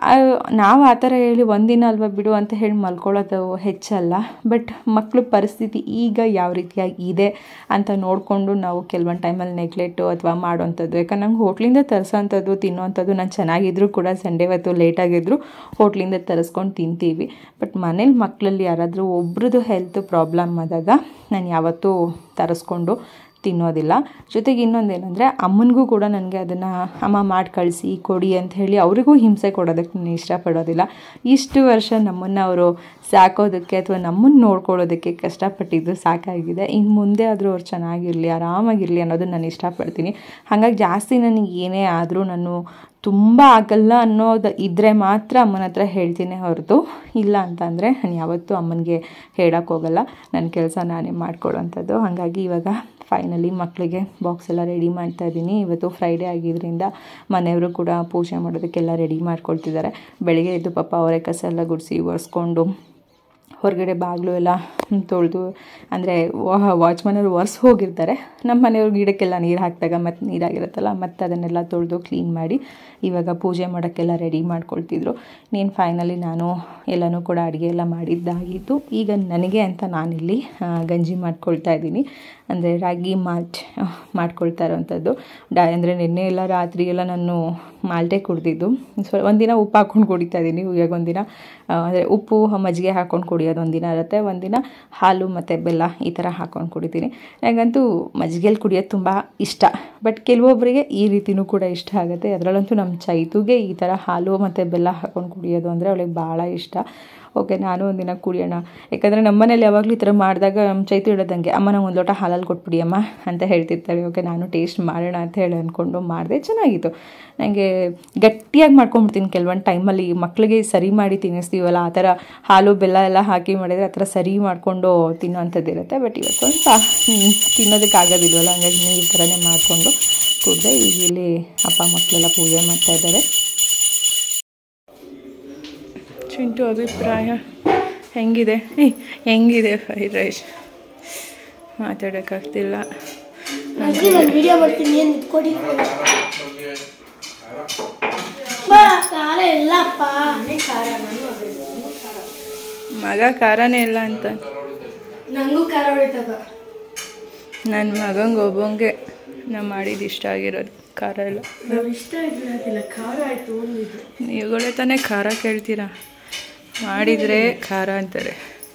ನಾವು ಆ ಥರ ಹೇಳಿ ಒಂದಿನ ಅಲ್ವಾ ಬಿಡು ಅಂತ ಹೇಳಿ ಮಲ್ಕೊಳ್ಳೋದು ಹೆಚ್ಚಲ್ಲ. ಬಟ್ ಮಕ್ಕಳ ಪರಿಸ್ಥಿತಿ ಈಗ ಯಾವ ರೀತಿಯಾಗಿ ಇದೆ ಅಂತ ನೋಡಿಕೊಂಡು ನಾವು ಕೆಲವೊಂದು ಟೈಮಲ್ಲಿ ನೆಗ್ಲೆಕ್ಟು ಅಥವಾ ಮಾಡೋವಂಥದ್ದು. ಯಾಕಂದ್ರೆ ನಂಗೆ ಹೋಟ್ಲಿಂದ ತರಿಸೋವಂಥದ್ದು ತಿನ್ನೋವಂಥದ್ದು ನಾನು ಚೆನ್ನಾಗಿದ್ರೂ ಕೂಡ ಸಂಡೇ ಹೊತ್ತು ಲೇಟಾಗಿದ್ದರೂ ಹೋಟ್ಲಿಂದ ತರಿಸ್ಕೊಂಡು ತಿಂತೀವಿ. ಬಟ್ ಮನೇಲಿ ಮಕ್ಕಳಲ್ಲಿ ಯಾರಾದರೂ ಒಬ್ರದ್ದು ಹೆಲ್ತ್ ಪ್ರಾಬ್ಲಮ್ ಆದಾಗ ನಾನು ಯಾವತ್ತೂ ತರಿಸ್ಕೊಂಡು ತಿನ್ನೋದಿಲ್ಲ. ಜೊತೆಗೆ ಇನ್ನೊಂದೇನೆಂದರೆ ಅಮ್ಮನಿಗೂ ಕೂಡ ನನಗೆ ಅದನ್ನು ಅಮ್ಮ ಮಾಡಿ ಕಳಿಸಿ ಕೊಡಿ ಅಂತ ಹೇಳಿ ಅವರಿಗೂ ಹಿಂಸೆ ಕೊಡೋದಕ್ಕೆ ನಾನು ಇಷ್ಟಪಡೋದಿಲ್ಲ. ಇಷ್ಟು ವರ್ಷ ನಮ್ಮನ್ನು ಅವರು ಸಾಕೋದಕ್ಕೆ ಅಥವಾ ನಮ್ಮನ್ನು ನೋಡ್ಕೊಳ್ಳೋದಕ್ಕೆ ಕಷ್ಟಪಟ್ಟಿದ್ದು ಸಾಕಾಗಿದೆ. ಇನ್ನು ಮುಂದೆ ಆದರೂ ಅವ್ರು ಚೆನ್ನಾಗಿರಲಿ, ಆರಾಮಾಗಿರಲಿ ಅನ್ನೋದನ್ನು ನಾನು ಇಷ್ಟಪಡ್ತೀನಿ. ಹಾಗಾಗಿ ಜಾಸ್ತಿ ನನಗೆ ಏನೇ ಆದರೂ ನಾನು ತುಂಬ ಆಗಲ್ಲ ಅನ್ನೋದು ಇದ್ದರೆ ಮಾತ್ರ ಅಮ್ಮನ ಹತ್ರ ಹೇಳ್ತೀನಿ ಹೊರತು, ಇಲ್ಲ ಅಂತಂದರೆ ನಾನು ಯಾವತ್ತೂ ಅಮ್ಮನಿಗೆ ಹೇಳೋಕ್ಕೋಗಲ್ಲ. ನನ್ನ ಕೆಲಸ ನಾನೇ ಮಾಡ್ಕೊಳ್ಳೋವಂಥದ್ದು. ಹಾಗಾಗಿ ಇವಾಗ ಫೈನಲಿ ಮಕ್ಕಳಿಗೆ ಬಾಕ್ಸ್ ಎಲ್ಲ ರೆಡಿ ಮಾಡ್ತಾಯಿದ್ದೀನಿ. ಇವತ್ತು ಫ್ರೈಡೇ ಆಗಿದ್ದರಿಂದ ಮನೆಯವರು ಕೂಡ ಪೂಜೆ ಮಾಡೋದಕ್ಕೆಲ್ಲ ರೆಡಿ ಮಾಡ್ಕೊಳ್ತಿದ್ದಾರೆ. ಬೆಳಿಗ್ಗೆ ಎದ್ದು ಪಾಪ ಅವರೇ ಕಸ ಎಲ್ಲ ಗುಡಿಸಿ ಒರೆಸ್ಕೊಂಡು ಹೊರಗಡೆ ಬಾಗಿಲು ಎಲ್ಲ ತೊಳೆದು, ಅಂದರೆ ವಾಚ್ಮನವರು ಒರೆಸಿ ಹೋಗಿರ್ತಾರೆ. ನಮ್ಮ ಮನೆಯವ್ರು ಗಿಡಕ್ಕೆಲ್ಲ ನೀರು ಹಾಕಿದಾಗ ಮತ್ತು ನೀರಾಗಿರುತ್ತಲ್ಲ, ಮತ್ತು ಅದನ್ನೆಲ್ಲ ತೊಳೆದು ಕ್ಲೀನ್ ಮಾಡಿ ಇವಾಗ ಪೂಜೆ ಮಾಡೋಕ್ಕೆಲ್ಲ ರೆಡಿ ಮಾಡ್ಕೊಳ್ತಿದ್ರು. ನೀನು ಫೈನಲಿ ನಾನು ಎಲ್ಲನೂ ಕೂಡ ಅಡುಗೆ ಎಲ್ಲ ಮಾಡಿದ್ದಾಗಿತ್ತು. ಈಗ ನನಗೆ ಅಂತ ನಾನಿಲ್ಲಿ ಗಂಜಿ ಮಾಡ್ಕೊಳ್ತಾ ಇದ್ದೀನಿ. ಅಂದರೆ ರಾಗಿ ಮಾಲ್ಟ್ ಮಾಡ್ಕೊಳ್ತಾ ಇರೋವಂಥದ್ದು. ಡಾ ಅಂದರೆ ನಿನ್ನೆ ಎಲ್ಲ ರಾತ್ರಿ ಎಲ್ಲ ನಾನು ಮಾಲ್ಟೆ ಕುಡಿದಿದ್ದು. ಸೊ ಒಂದಿನ ಉಪ್ಪು ಹಾಕ್ಕೊಂಡು ಕುಡಿತಾ ಇದ್ದೀನಿ. ಇವಾಗ ಒಂದಿನ ಅಂದರೆ ಉಪ್ಪು ಮಜ್ಜಿಗೆ ಹಾಕ್ಕೊಂಡು ಕುಡಿಯೋದು ಒಂದಿನ ಇರುತ್ತೆ, ಒಂದಿನ ಹಾಲು ಮತ್ತು ಬೆಲ್ಲ ಈ ಥರ ಹಾಕ್ಕೊಂಡು ಕುಡಿತೀನಿ. ನನಗಂತೂ ಮಜ್ಜಿಗೆಯಲ್ಲಿ ಕುಡಿಯೋದು ತುಂಬ ಇಷ್ಟ. ಬಟ್ ಕೆಲವೊಬ್ಬರಿಗೆ ಈ ರೀತಿಯೂ ಕೂಡ ಇಷ್ಟ ಆಗುತ್ತೆ. ಅದರಲ್ಲಂತೂ ನಮ್ಮ ಚೈತುಗೆ ಈ ಥರ ಹಾಲು ಮತ್ತು ಬೆಲ್ಲ ಹಾಕ್ಕೊಂಡು ಕುಡಿಯೋದು ಅಂದರೆ ಅವಳಿಗೆ ಭಾಳ ಇಷ್ಟ. ಓಕೆ, ನಾನು ಒಂದಿನ ಕುಡಿಯೋಣ. ಯಾಕಂದರೆ ನಮ್ಮ ಮನೇಲಿ ಯಾವಾಗಲೂ ಈ ಥರ ಮಾಡಿದಾಗ ನಮ್ಮ ಚೈತು ಹೇಳೋದಂಗೆ, ಅಮ್ಮ ನಂಗೆ ಒಂದು ಲೋಟ ಹಾಲಲ್ಲಿ ಕೊಟ್ಬಿಡಿ ಅಮ್ಮ ಅಂತ ಹೇಳ್ತಿರ್ತಾರೆ. ಓಕೆ, ನಾನು ಟೇಸ್ಟ್ ಮಾಡೋಣ ಅಂತ ಹೇಳಿ ಅಂದ್ಕೊಂಡು ಮಾಡಿದೆ. ಚೆನ್ನಾಗಿತ್ತು. ನನಗೆ ಗಟ್ಟಿಯಾಗಿ ಮಾಡ್ಕೊಂಬಿಡ್ತೀನಿ ಕೆಲವೊಂದು ಟೈಮಲ್ಲಿ. ಮಕ್ಕಳಿಗೆ ಸರಿ ಮಾಡಿ ತಿನ್ನಿಸ್ತೀವಲ್ಲ, ಆ ಥರ ಹಾಲು ಬೆಲ್ಲ ಎಲ್ಲ ಹಾಕಿ ಮಾಡಿದರೆ ಆ ಥರ ಸರಿ ಮಾಡಿಕೊಂಡು ತಿನ್ನೋವಂಥದ್ದು ಇರುತ್ತೆ. ಬಟ್ ಇವತ್ತು ಸ್ವಲ್ಪ ತಿನ್ನೋದಕ್ಕೆ ಆಗೋದಿಲ್ವಲ್ಲ, ಹಂಗಾಗಿ ನೀವು ಈ ಥರನೇ ಮಾಡಿಕೊಂಡು ಕುಡಿದೆ. ಈಗ ಇಲ್ಲಿ ಅಪ್ಪ ಮಕ್ಕಳೆಲ್ಲ ಪೂಜೆ ಮಾಡ್ತಾಯಿದ್ದಾರೆ. ಚಿಂಟು ಅಭಿಪ್ರಾಯ ಹೆಂಗಿದೆ? ಹೆಂಗಿದೆ ಫ್ರೈಡ್ ರೈಸ್? ಮಾತಾಡೋಕ್ಕಾಗ್ತಿಲ್ಲ. ವಿಡಿಯೋ ಮಾಡ್ತೀನಿ, ಏನು ಕೊಡಿ. ಖಾರ ಇಲ್ಲಪ್ಪ, ಮಗ ಖಾರನೇ ಇಲ್ಲ ಅಂತ. ನನಗೂ ಖಾರ ಹೊಡಿತದ. ನನ್ನ ಮಗಂಗೆ ಒಬ್ಬಂಗೆ ನಾವು ಮಾಡಿದ್ದು ಇಷ್ಟ ಆಗಿರೋದು, ಖಾರ ಇಲ್ಲ. ಇಷ್ಟ ಇಲ್ಲ, ಖಾರ ಆಯಿತು. ನೀವುಗಳೇ ತಾನೇ ಖಾರ ಕೇಳ್ತೀರಾ, ಮಾಡಿದರೆ ಖಾರ ಅಂತಾರೆ.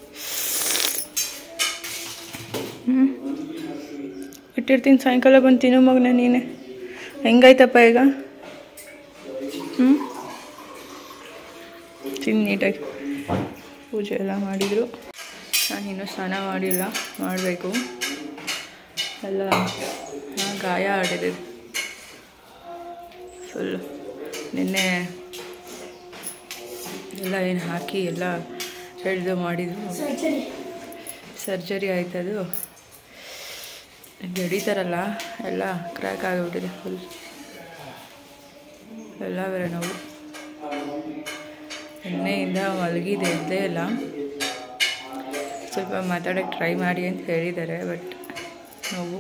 ಹ್ಞೂ ಇಟ್ಟಿರ್ತೀನಿ, ಸಾಯಂಕಾಲ ಬಂದು ತಿನ್ನೋ ಮಗನ ನೀನೆ. ಹೆಂಗಾಯ್ತಪ್ಪ ಈಗ? ಹ್ಞೂ ತಿನ್ನು ನೀಟಾಗಿ. ಪೂಜೆ ಎಲ್ಲ ಮಾಡಿದರು. ನಾನಿನ್ನೂ ಸ್ನಾನ ಮಾಡಿಲ್ಲ, ಮಾಡಬೇಕು. ಎಲ್ಲ ಗಾಯ ಆಡಿದೆ ಫುಲ್ಲು. ನಿನ್ನೆ ಎಲ್ಲ ಏನು ಹಾಕಿ ಎಲ್ಲ ಹಿಡಿದು ಮಾಡಿದ್ರು. ಸರ್ಜರಿ ಆಯ್ತದು. ಗಡಿತಾರಲ್ಲ ಎಲ್ಲ ಕ್ರ್ಯಾಕ್ ಆಗಿಬಿಟ್ಟಿದೆ ಫುಲ್. ಎಲ್ಲ ಬೇರೆ ನೋವು. ನಿನ್ನೆಯಿಂದ ಮಲಗಿದೆ, ಎದ್ದೇ ಇಲ್ಲ. ಸ್ವಲ್ಪ ಮಾತಾಡೋಕ್ಕೆ ಟ್ರೈ ಮಾಡಿ ಅಂತ ಹೇಳಿದ್ದಾರೆ. ಬಟ್ ನೋವು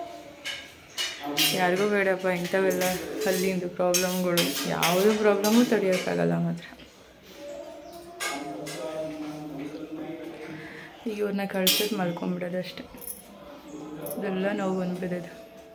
ಯಾರಿಗೂ ಬೇಡಪ್ಪ ಇಂಥವೆಲ್ಲ ಅಲ್ಲಿಂದು ಪ್ರಾಬ್ಲಮ್ಗಳು. ಯಾವುದೂ ಪ್ರಾಬ್ಲಮ್ಮು ತಡೆಯೋಕ್ಕಾಗಲ್ಲ ಮಾತ್ರ. ಇವ್ರನ್ನ ಕಳ್ಸಿಟ್ಟು ಮಲ್ಕೊಂಡ್ಬಿಡೋದು ಅಷ್ಟೆ. ಇದೆಲ್ಲ ನೋವು ಬಂದ್ಬಿಡೋದು.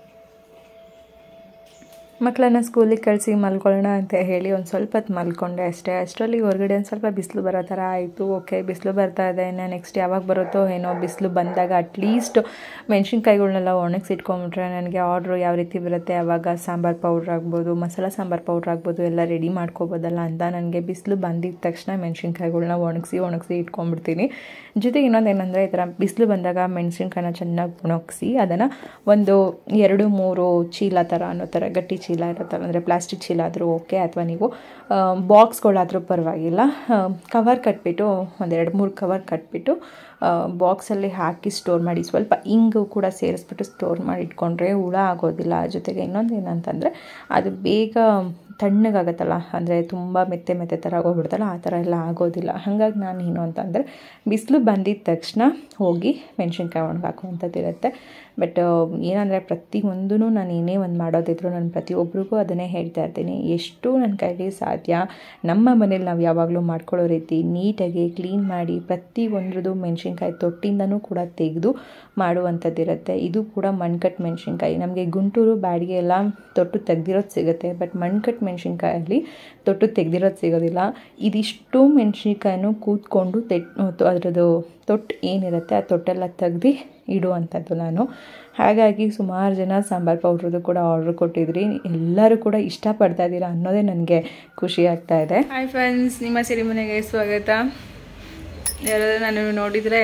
ಮಕ್ಕಳನ್ನ ಸ್ಕೂಲಿಗೆ ಕಳಿಸಿ ಮಲ್ಕೊಳ್ಳೋಣ ಅಂತ ಹೇಳಿ ಒಂದು ಸ್ವಲ್ಪ ಹೊತ್ತು ಮಲ್ಕೊಂಡೆ ಅಷ್ಟೇ. ಅಷ್ಟರಲ್ಲಿ ಹೊರಗಡೆ ಒಂದು ಸ್ವಲ್ಪ ಬಿಸಿಲು ಬರೋ ಥರ ಆಯಿತು. ಓಕೆ, ಬಿಸಿಲು ಬರ್ತಾ ಇದೆ, ಇನ್ನು ನೆಕ್ಸ್ಟ್ ಯಾವಾಗ ಬರುತ್ತೋ ಏನೋ. ಬಿಸಿಲು ಬಂದಾಗ ಅಟ್ಲೀಸ್ಟ್ ಮೆಣಸಿನ್ಕಾಯಿಗಳ್ನೆಲ್ಲ ಒಣಗಿಸಿಟ್ಕೊಂಬಿಟ್ರೆ ನನಗೆ ಆರ್ಡ್ರು ಯಾವ ರೀತಿ ಬರುತ್ತೆ ಆವಾಗ ಸಾಂಬಾರು ಪೌಡ್ರ್ ಆಗ್ಬೋದು, ಮಸಾಲ ಸಾಂಬಾರು ಪೌಡ್ರ್ ಆಗ್ಬೋದು, ಎಲ್ಲ ರೆಡಿ ಮಾಡ್ಕೋಬೋದಲ್ಲ ಅಂತ ನನಗೆ ಬಿಸಿಲು ಬಂದಿದ್ದ ತಕ್ಷಣ ಮೆಣಸಿನ್ಕಾಯಿಗಳ್ನ ಒಣಗಿಸಿ ಒಣಗಿಸಿ ಇಟ್ಕೊಂಡ್ಬಿಡ್ತೀನಿ. ಜೊತೆಗೆ ಇನ್ನೊಂದು ಏನಂದರೆ ಈ ಥರ ಬಿಸಿಲು ಬಂದಾಗ ಮೆಣಸಿನ್ಕಾಯಿನ ಚೆನ್ನಾಗಿ ಒಣಗಿಸಿ ಅದನ್ನು ಒಂದು ಎರಡು ಮೂರು ಚೀಲ ಥರ ಅನ್ನೋ ಥರ ಗಟ್ಟಿ ಚೀಲ ಇರುತ್ತಲ್ಲ, ಅಂದರೆ ಪ್ಲಾಸ್ಟಿಕ್ ಚೀಲ ಆದರೂ ಓಕೆ, ಅಥವಾ ನೀವು ಬಾಕ್ಸ್ಗಳಾದರೂ ಪರವಾಗಿಲ್ಲ, ಕವರ್ ಕಟ್ಬಿಟ್ಟು ಒಂದೆರಡು ಮೂರು ಕವರ್ ಕಟ್ಬಿಟ್ಟು ಬಾಕ್ಸಲ್ಲಿ ಹಾಕಿ ಸ್ಟೋರ್ ಮಾಡಿ. ಸ್ವಲ್ಪ ಇಂಗು ಕೂಡ ಸೇರಿಸ್ಬಿಟ್ಟು ಸ್ಟೋರ್ ಮಾಡಿ ಇಟ್ಕೊಂಡ್ರೆ ಹುಳ ಆಗೋದಿಲ್ಲ. ಜೊತೆಗೆ ಇನ್ನೊಂದು ಏನಂತಂದರೆ ಅದು ಬೇಗ ತಣ್ಣಗಾಗತ್ತಲ್ಲ, ಅಂದರೆ ತುಂಬ ಮೆತ್ತೆ ಮೆತ್ತೆ ಥರ ಆಗೋಗ್ಬಿಡ್ತಲ್ಲ, ಆ ಥರ ಎಲ್ಲ ಆಗೋದಿಲ್ಲ. ಹಾಗಾಗಿ ನಾನು ಏನು ಅಂತಂದರೆ ಬಿಸಿಲು ಬಂದಿದ್ದ ತಕ್ಷಣ ಹೋಗಿ ಮೆಣಸಿನ್ಕಾಯಿ ಒಣಗಾಕುವಂಥದ್ದಿರುತ್ತೆ. ಬಟ್ ಏನಂದರೆ ಪ್ರತಿಯೊಂದೂ ನಾನು ಏನೇ ಒಂದು ಮಾಡೋದಿದ್ರು ನಾನು ಪ್ರತಿಯೊಬ್ಬರಿಗೂ ಅದನ್ನೇ ಹೇಳ್ತಾ ಇರ್ತೀನಿ, ಎಷ್ಟು ನನ್ನ ಕೈಲಿ ಸಾಧ್ಯ ನಮ್ಮ ಮನೇಲಿ ನಾವು ಯಾವಾಗಲೂ ಮಾಡ್ಕೊಳ್ಳೋ ರೀತಿ ನೀಟಾಗಿ ಕ್ಲೀನ್ ಮಾಡಿ ಪ್ರತಿಯೊಂದ್ರದ್ದು ಮೆಣಸಿನ್ಕಾಯಿ ತೊಟ್ಟಿಂದನೂ ಕೂಡ ತೆಗೆದು ಮಾಡುವಂಥದ್ದಿರುತ್ತೆ. ಇದು ಕೂಡ ಮಣ್ಕಟ್ಟು ಮೆಣಸಿನ್ಕಾಯಿ. ನಮಗೆ ಗುಂಟೂರು ಬ್ಯಾಡಿಗೆ ಎಲ್ಲ ತೊಟ್ಟು ತೆಗ್ದಿರೋದು ಸಿಗುತ್ತೆ, ಬಟ್ ಮಣ್ಕಟ್ಟು ಮೆಣಸಿನ್ಕಾಯಲ್ಲಿ ತೊಟ್ಟು ತೆಗ್ದಿರೋದು ಸಿಗೋದಿಲ್ಲ. ಇದಿಷ್ಟು ಮೆಣಸಿನ್ಕಾಯಿನೂ ಕೂತ್ಕೊಂಡು ತೆಟ್ ಅದರದ್ದು ತೊಟ್ಟು ಏನಿರುತ್ತೆ ಆ ತೊಟ್ಟೆಲ್ಲ ತೆಗ್ದು ಇಡುವಂಥದ್ದು ನಾನು. ಹಾಗಾಗಿ ಸುಮಾರು ಜನ ಸಾಂಬಾರು ಪೌಡ್ರದ್ದು ಕೂಡ ಆರ್ಡ್ರ್ ಕೊಟ್ಟಿದ್ರಿ, ಎಲ್ಲರೂ ಕೂಡ ಇಷ್ಟಪಡ್ತಾ ಇದ್ದೀರಾ ಅನ್ನೋದೇ ನನಗೆ ಖುಷಿ ಆಗ್ತಾ ಇದೆ. ಹಾಯ್ ಫ್ರೆಂಡ್ಸ್, ನಿಮ್ಮ ಸಿರಿಮನೆಗೆ ಸ್ವಾಗತ. ಯಾರಾದರೂ ನಾನು ನೋಡಿದರೆ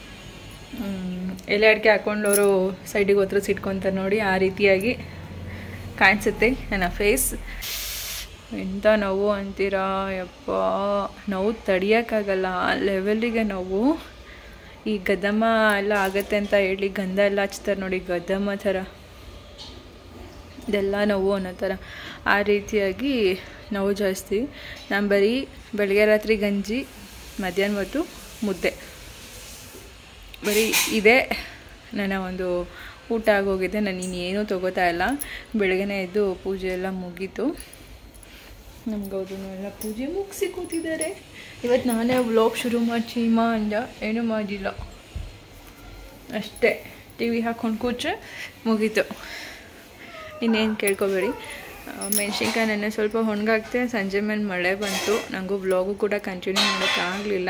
ಎಲೆ ಅಡಿಕೆ ಹಾಕ್ಕೊಂಡವರು ಸೈಡಿಗೆ ಒತ್ತರು ಸಿಟ್ಕೊತಾರೆ ನೋಡಿ, ಆ ರೀತಿಯಾಗಿ ಕಾಣಿಸುತ್ತೆ ನನ್ನ ಫೇಸ್. ಎಂಥ ನೋವು ಅಂತೀರಾ ಯಪ್ಪ, ನೋವು ತಡಿಯೋಕ್ಕಾಗಲ್ಲ ಆ ಲೆವೆಲ್ಲಿಗೆ ನೋವು. ಈ ಗದಮ ಎಲ್ಲ ಆಗುತ್ತೆ ಅಂತ ಹೇಳಿ ಗಂಧ ಎಲ್ಲ ಹಚ್ತಾರೆ ನೋಡಿ, ಗದಮ ಥರ ಇದೆಲ್ಲ ನೋವು ಅನ್ನೋ ಥರ, ಆ ರೀತಿಯಾಗಿ ನೋವು ಜಾಸ್ತಿ. ನಾನು ಬರೀ ಬೆಳಗ್ಗೆ ರಾತ್ರಿ ಗಂಜಿ, ಮಧ್ಯಾಹ್ನ ಹೊತ್ತು ಮುದ್ದೆ, ಬರೀ ಇದೇ ನನ್ನ ಒಂದು ಊಟ ಆಗೋಗಿದೆ. ನಾನು ಇನ್ನೇನೂ ತೊಗೋತಾ ಇಲ್ಲ. ಬೆಳಗ್ಗೆನೇ ಎದ್ದು ಪೂಜೆ ಎಲ್ಲ ಮುಗೀತು. ನಮ್ಗೌದು ಎಲ್ಲ ಪೂಜೆ ಮುಗಿಸಿ ಕೂತಿದ್ದಾರೆ. ಇವತ್ತು ನಾನೇ ವ್ಲಾಗ್ ಶುರು ಮಾಡಿ ಚೀಮಾ ಅಂದ, ಏನೂ ಮಾಡಿಲ್ಲ, ಅಷ್ಟೇ ಟಿ ವಿ ಹಾಕ್ಕೊಂಡು ಕೂತ್ರೆ ಮುಗೀತು. ಇನ್ನೇನು ಕೇಳ್ಕೊಬೇಡಿ. ಮೆಣಸಿನ್ಕಾಯಿ ನೆನ್ನೆ ಸ್ವಲ್ಪ ಒಣಗಾಗ್ತೆ, ಸಂಜೆ ಮೇಲೆ ಮಳೆ ಬಂತು, ನನಗೂ ವ್ಲಾಗು ಕೂಡ ಕಂಟಿನ್ಯೂ ಮಾಡೋಕ್ಕಾಗಲಿಲ್ಲ.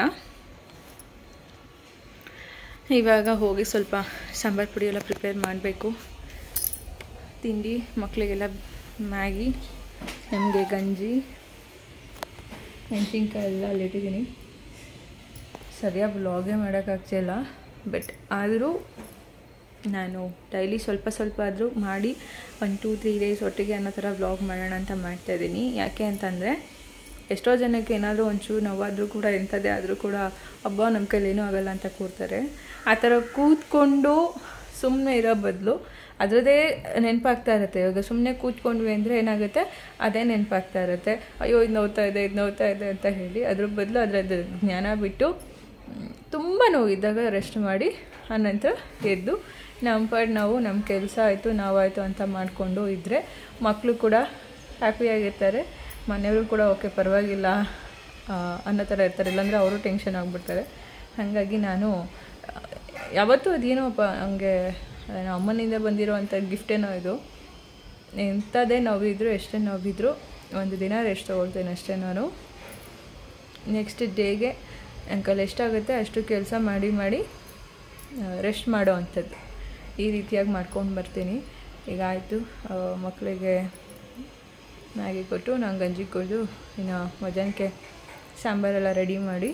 ಇವಾಗ ಹೋಗಿ ಸ್ವಲ್ಪ ಸಾಂಬಾರು ಪುಡಿ ಎಲ್ಲ ಪ್ರಿಪೇರ್ ಮಾಡಬೇಕು. ತಿಂಡಿ ಮಕ್ಕಳಿಗೆಲ್ಲ ಮ್ಯಾಗಿ, ನಮಗೆ ಗಂಜಿ, ಮೆಣಸಿನ್ಕಾಯಿ ಎಲ್ಲ ಅಲ್ಲಿಟ್ಟಿದ್ದೀನಿ. ಸರಿಯಾಗಿ ವ್ಲಾಗೇ ಮಾಡೋಕ್ಕಾಗ್ತಿಲ್ಲ, ಬಟ್ ಆದರೂ ನಾನು ಡೈಲಿ ಸ್ವಲ್ಪ ಸ್ವಲ್ಪ ಆದರೂ ಮಾಡಿ ಒನ್ ಟೂ ತ್ರೀ ಡೇಸ್ ಒಟ್ಟಿಗೆ ಅನ್ನೋ ಥರ ವ್ಲಾಗ್ ಮಾಡೋಣ ಅಂತ ಮಾಡ್ತಾಯಿದ್ದೀನಿ. ಯಾಕೆ ಅಂತಂದರೆ ಎಷ್ಟೋ ಜನಕ್ಕೆ ಏನಾದರೂ ಒಂಚೂರು ನೋವಾದರೂ ಕೂಡ ಎಂಥದ್ದೇ ಆದರೂ ಕೂಡ ಹಬ್ಬ ನಮ್ಮ ಕೈಲಿ ಏನೂ ಆಗೋಲ್ಲ ಅಂತ ಕೂರ್ತಾರೆ. ಆ ಥರ ಕೂತ್ಕೊಂಡು ಸುಮ್ಮನೆ ಇರೋ ಬದಲು ಅದರದ್ದೇ ನೆನಪಾಗ್ತಾ ಇರುತ್ತೆ. ಇವಾಗ ಸುಮ್ಮನೆ ಕೂತ್ಕೊಂಡ್ವಿ ಅಂದರೆ ಏನಾಗುತ್ತೆ, ಅದೇ ನೆನಪಾಗ್ತಾ ಇರುತ್ತೆ. ಅಯ್ಯೋ ಇದು ನೋವ್ತಾ ಇದೆ ಇದು ನೋವ್ತಾ ಇದೆ ಅಂತ ಹೇಳಿ ಅದ್ರ ಬದಲು ಅದರದ್ದು ಜ್ಞಾನ ಬಿಟ್ಟು ತುಂಬ ನೋವಿದ್ದಾಗ ರೆಸ್ಟ್ ಮಾಡಿ ಆನಂತರ ಎದ್ದು ನಮ್ಮ ಪಾಡ್ ನಾವು ನಮ್ಮ ಕೆಲಸ ಆಯಿತು ನಾವಾಯಿತು ಅಂತ ಮಾಡಿಕೊಂಡು ಇದ್ದರೆ ಮಕ್ಕಳು ಕೂಡ ಹ್ಯಾಪಿಯಾಗಿರ್ತಾರೆ, ಮನೆಯವರು ಕೂಡ ಓಕೆ ಪರವಾಗಿಲ್ಲ ಅನ್ನೋ ಥರ ಇರ್ತಾರೆ. ಇಲ್ಲಾಂದರೆ ಅವರು ಟೆನ್ಷನ್ ಆಗಿಬಿಡ್ತಾರೆ. ಹಾಗಾಗಿ ನಾನು ಯಾವತ್ತೂ ಅದೇನೋಪ್ಪ ಹಂಗೆ ನಮ್ಮ ಅಮ್ಮನಿಂದ ಬಂದಿರೋ ಅಂಥ ಗಿಫ್ಟೇನೋ ಇದು. ಎಂಥದ್ದೇ ನೋವಿದ್ರು ಎಷ್ಟೇ ನೋವಿದ್ರು ಒಂದು ದಿನ ರೆಸ್ಟ್ ತೊಗೊಳ್ತೇನೆ ಅಷ್ಟೇ ನಾನು. ನೆಕ್ಸ್ಟ್ ಡೇಗೆ ನನ್ನ ಕೈಲಿ ಎಷ್ಟಾಗುತ್ತೆ ಅಷ್ಟು ಕೆಲಸ ಮಾಡಿ ಮಾಡಿ ರೆಸ್ಟ್ ಮಾಡೋ ಅಂಥದ್ದು ಈ ರೀತಿಯಾಗಿ ಮಾಡ್ಕೊಂಡು ಬರ್ತೀನಿ. ಈಗ ಆಯಿತು, ಮಕ್ಕಳಿಗೆ ಮ್ಯಾಗಿ ಕೊಟ್ಟು ನಾನು ಗಂಜಿ ಕೊಟ್ಟು ಇನ್ನು ಮಧ್ಯಾಹ್ನಕ್ಕೆ ಸಾಂಬಾರೆಲ್ಲ ರೆಡಿ ಮಾಡಿ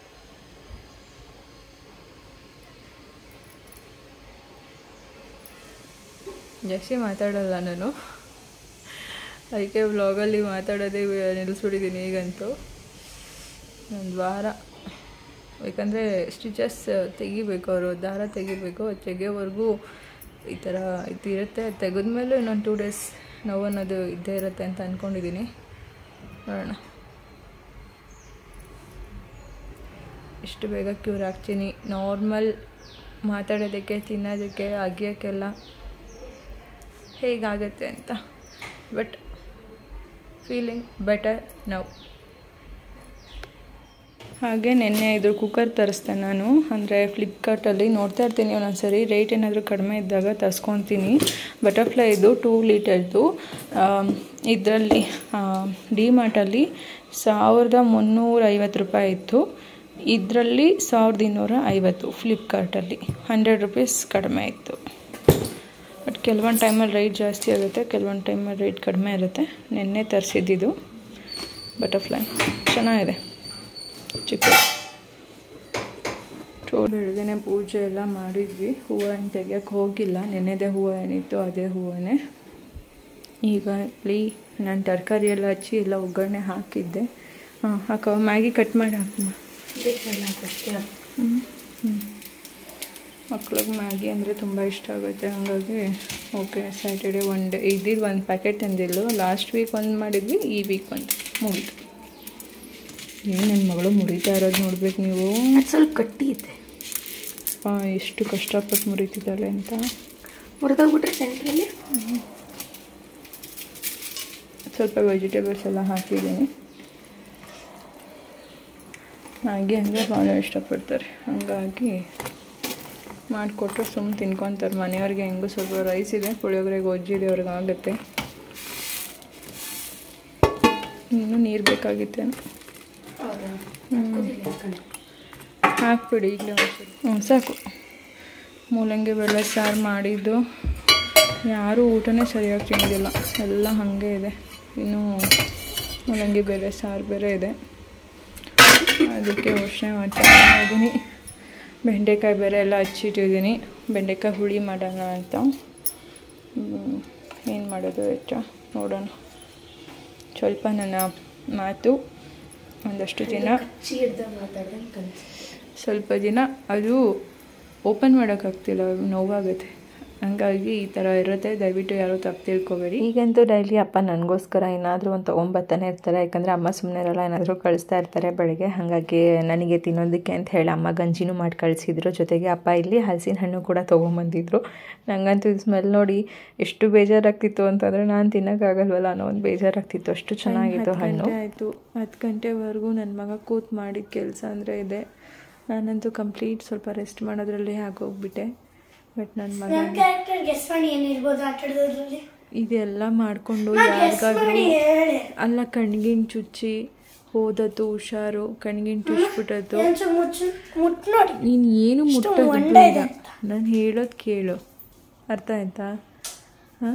ಜಾಸ್ತಿ ಮಾತಾಡೋಲ್ಲ ನಾನು, ಅದಕ್ಕೆ ವ್ಲಾಗಲ್ಲಿ ಮಾತಾಡೋದೇ ನಿಲ್ಲಿಸ್ಬಿಟ್ಟಿದ್ದೀನಿ ಈಗಂತೂ. ಒಂದು ವಾರ ಯಾಕಂದರೆ ಸ್ಟಿಚಸ್ ತೆಗಿಬೇಕು, ಅವರು ದಾರ ತೆಗಿಬೇಕು, ತೆಗಿಯೋವರೆಗೂ ಈ ಥರ ಇದಿರುತ್ತೆ. ತೆಗೆದ್ಮೇಲೆ ಇನ್ನೊಂದು ಟೂ ಡೇಸ್ ನೋವು ಅನ್ನೋದು ಇದ್ದೇ ಇರುತ್ತೆ ಅಂತ ಅಂದ್ಕೊಂಡಿದ್ದೀನಿ. ನೋಡೋಣ. ಎಷ್ಟು ಬೇಗ ಕ್ಯೂರ್ ಆಗ್ತೀನಿ. ನಾರ್ಮಲ್ ಮಾತಾಡೋದಕ್ಕೆ, ತಿನ್ನೋದಕ್ಕೆ, ಅಗಿಯೋಕ್ಕೆಲ್ಲ ಹೇಗಾಗುತ್ತೆ ಅಂತ. But feeling better now. ಹಾಗೆ ನೆನ್ನೆ ಇದ್ರ ಕುಕ್ಕರ್ ತರಿಸ್ದೆ ನಾನು, ಅಂದರೆ ಫ್ಲಿಪ್ಕಾರ್ಟಲ್ಲಿ ನೋಡ್ತಾ ಇರ್ತೀನಿ ಒಂದೊಂದು ಸರಿ ರೇಟ್ ಏನಾದರೂ ಕಡಿಮೆ ಇದ್ದಾಗ ತರಿಸ್ಕೊತೀನಿ. ಬಟರ್ಫ್ಲೈ ಇದು ಟೂ ಲೀಟರ್ದು. ಇದರಲ್ಲಿ ಡಿ ಮಾರ್ಟಲ್ಲಿ ಸಾವಿರದ ಮುನ್ನೂರ ಐವತ್ತು ರೂಪಾಯಿ ಇತ್ತು, ಇದರಲ್ಲಿ ಸಾವಿರದ ಇನ್ನೂರ ಐವತ್ತು. ಫ್ಲಿಪ್ಕಾರ್ಟಲ್ಲಿ ಹಂಡ್ರೆಡ್ ರುಪೀಸ್ ಕಡಿಮೆ ಇತ್ತು. ಬಟ್ ಕೆಲವೊಂದು ಟೈಮಲ್ಲಿ ರೇಟ್ ಜಾಸ್ತಿ ಆಗುತ್ತೆ, ಕೆಲವೊಂದು ಟೈಮಲ್ಲಿ ರೇಟ್ ಕಡಿಮೆ ಇರುತ್ತೆ. ನೆನ್ನೆ ತರಿಸಿದ್ದು ಬಟರ್ಫ್ಲೈ ಚೆನ್ನಾಗಿದೆ, ಚಿಕ್ಕ. ಬೆಳಗ್ಗೆ ಪೂಜೆ ಎಲ್ಲ ಮಾಡಿದ್ವಿ. ಹೂವು ಏನು ತೆಗಿಯೋಕ್ಕೆ ಹೋಗಿಲ್ಲ, ನೆನ್ನೆದೇ ಹೂವು ಏನಿತ್ತು ಅದೇ ಹೂವೇ. ಈಗ ಇಲ್ಲಿ ನಾನು ತರಕಾರಿ ಎಲ್ಲ ಹಚ್ಚಿ ಎಲ್ಲ ಒಗ್ಗರಣೆ ಹಾಕಿದ್ದೆ. ಹಾಂ ಹಾಕೋ, ಮ್ಯಾಗಿ ಕಟ್ ಮಾಡಿ ಹಾಕಮ್ಮ. ಹ್ಞೂ ಹ್ಞೂ ಮಕ್ಳಿಗೆ ಮ್ಯಾಗಿ ಅಂದರೆ ತುಂಬ ಇಷ್ಟ ಆಗುತ್ತೆ, ಹಾಗಾಗಿ ಓಕೆ ಸ್ಯಾಟರ್ಡೇ ಒನ್ ಡೇ ಇದ್ದಿದ್ದು ಒಂದು ಪ್ಯಾಕೆಟ್ ತಂದಿದ್ದು. ಲಾಸ್ಟ್ ವೀಕ್ ಒಂದು ಮಾಡಿದ್ವಿ, ಈ ವೀಕ್ ಒಂದು ಮುಗಿತು. ಏನು ನನ್ನ ಮಗಳು ಮುರಿತಾ ಇರೋದು ನೋಡ್ಬೇಕು ನೀವು. ಸ್ವಲ್ಪ ಗಟ್ಟಿ ಇದೆ, ಎಷ್ಟು ಕಷ್ಟಪಟ್ಟು ಮುರಿತಿದ್ದಾಳೆ ಅಂತ. ಮುರಿದೋಗ್ಬಿಟ್ರೆ ಸೆಂಟ್ರಲ್ಲಿ ಸ್ವಲ್ಪ ವೆಜಿಟೇಬಲ್ಸ್ ಎಲ್ಲ ಹಾಕಿದ್ದೀನಿ. ಮ್ಯಾಗಿ ಅಂದರೆ ಭಾಳ ಇಷ್ಟಪಡ್ತಾರೆ, ಹಾಗಾಗಿ ಮಾಡಿಕೊಟ್ರೆ ಸುಮ್ಮನೆ ತಿನ್ಕೊತಾರೆ. ಮನೆಯವ್ರಿಗೆ ಹೆಂಗೂ ಸ್ವಲ್ಪ ರೈಸ್ ಇದೆ, ಪುಳಿಯೋಗರೆಗೆ ಗೊಜ್ಜಿದೆ, ಅವ್ರಿಗೆ ಆಗುತ್ತೆ. ಇನ್ನೂ ನೀರು ಬೇಕಾಗಿತ್ತೇನು. ಹ್ಞೂ ಹಾಕ್ಬಿಡಿ ಈಗಲೇ ಹ್ಞೂ ಸಾಕು. ಮೂಲಂಗಿ ಬೆಳೆ ಸಾರು ಮಾಡಿದ್ದು ಯಾರೂ ಊಟನೇ ಸರಿಯಾಗಿ ತಿನ್ನೋದಿಲ್ಲ, ಎಲ್ಲ ಹಾಗೆ ಇದೆ. ಇನ್ನೂ ಮೂಲಂಗಿ ಬೇರೆ ಸಾರು ಬೇರೆ ಇದೆ, ಅದಕ್ಕೆ ಯೋಚನೆ ಮಾಡ್ತಾ ಇದ್ದೀನಿ. ಬೆಂಡೆಕಾಯಿ ಬೇರೆ ಎಲ್ಲ ಹಚ್ಚಿಟ್ಟಿದ್ದೀನಿ, ಬೆಂಡೆಕಾಯಿ ಹುಳಿ ಮಾಡೋಣ ಅಂತ. ಏನು ಮಾಡೋದು ಹೆಚ್ಚ ನೋಡೋಣ. ಸ್ವಲ್ಪ ನನ್ನ ಮಾತು ಒಂದಷ್ಟು ದಿನ ಸ್ವಲ್ಪ ದಿನ ಅದು ಓಪನ್ ಮಾಡೋಕ್ಕಾಗ್ತಿಲ್ಲ, ನೋವಾಗುತ್ತೆ. ಹಂಗಾಗಿ ಈ ಥರ ಇರುತ್ತೆ, ದಯವಿಟ್ಟು ಯಾರೂ ತಪ್ಪು ತಿಳ್ಕೊಬೇಡಿ. ಈಗಂತೂ ಡೈಲಿ ಅಪ್ಪ ನನಗೋಸ್ಕರ ಏನಾದರೂ ಒಂದು ತೊಗೊಂಬರ್ತಾನೆ ಇರ್ತಾರೆ, ಯಾಕಂದರೆ ಅಮ್ಮ ಸುಮ್ಮನೆ ಇರಲ್ಲ, ಏನಾದರೂ ಕಳಿಸ್ತಾ ಇರ್ತಾರೆ ಬೆಳಗ್ಗೆ. ಹಾಗಾಗಿ ನನಗೆ ತಿನ್ನೋದಕ್ಕೆ ಅಂತ ಹೇಳಿ ಅಮ್ಮ ಗಂಜಿನೂ ಮಾಡಿ ಕಳಿಸಿದ್ರು. ಜೊತೆಗೆ ಅಪ್ಪ ಇಲ್ಲಿ ಹಲಸಿನ ಹಣ್ಣು ಕೂಡ ತೊಗೊಂಬಂದಿದ್ರು. ನನಗಂತೂ ಸ್ಮೆಲ್ ನೋಡಿ ಎಷ್ಟು ಬೇಜಾರಾಗ್ತಿತ್ತು ಅಂತಂದರೆ ನಾನು ತಿನ್ನೋಕ್ಕಾಗಲ್ವಲ್ಲ ಅನ್ನೋ ಒಂದು ಬೇಜಾರಾಗ್ತಿತ್ತು, ಅಷ್ಟು ಚೆನ್ನಾಗಿತ್ತು ಹಣ್ಣು. ಆಯಿತು, ಹತ್ತು ಗಂಟೆವರೆಗೂ ನನ್ನ ಮಗ ಕೂತು ಮಾಡಿದ ಕೆಲಸ ಅಂದರೆ ಇದೆ. ನಾನಂತೂ ಕಂಪ್ಲೀಟ್ ಸ್ವಲ್ಪ ರೆಸ್ಟ್ ಮಾಡೋದ್ರಲ್ಲಿ ಆಗೋಗ್ಬಿಟ್ಟೆ. ಬಟ್ ನನ್ನ ಮಗ ಇದೆಲ್ಲ ಮಾಡಿಕೊಂಡು ಯಾರಿಗಾದ್ರೂ ಅಲ್ಲ ಕಣ್ಗಿನ್ ಚುಚ್ಚಿ ಹೋದದ್ದು ಹುಷಾರು. ಕಣ್ಗಿನ್ ಚುಚ್ಚಿಬಿಟ್ಟದ್ದು ನೀನು ಏನು ಮುಟ್ಟೋದು ಬೇಡ, ನಾನು ಹೇಳೋದು ಕೇಳು, ಅರ್ಥ ಆಯ್ತಾ? ಹಾಂ,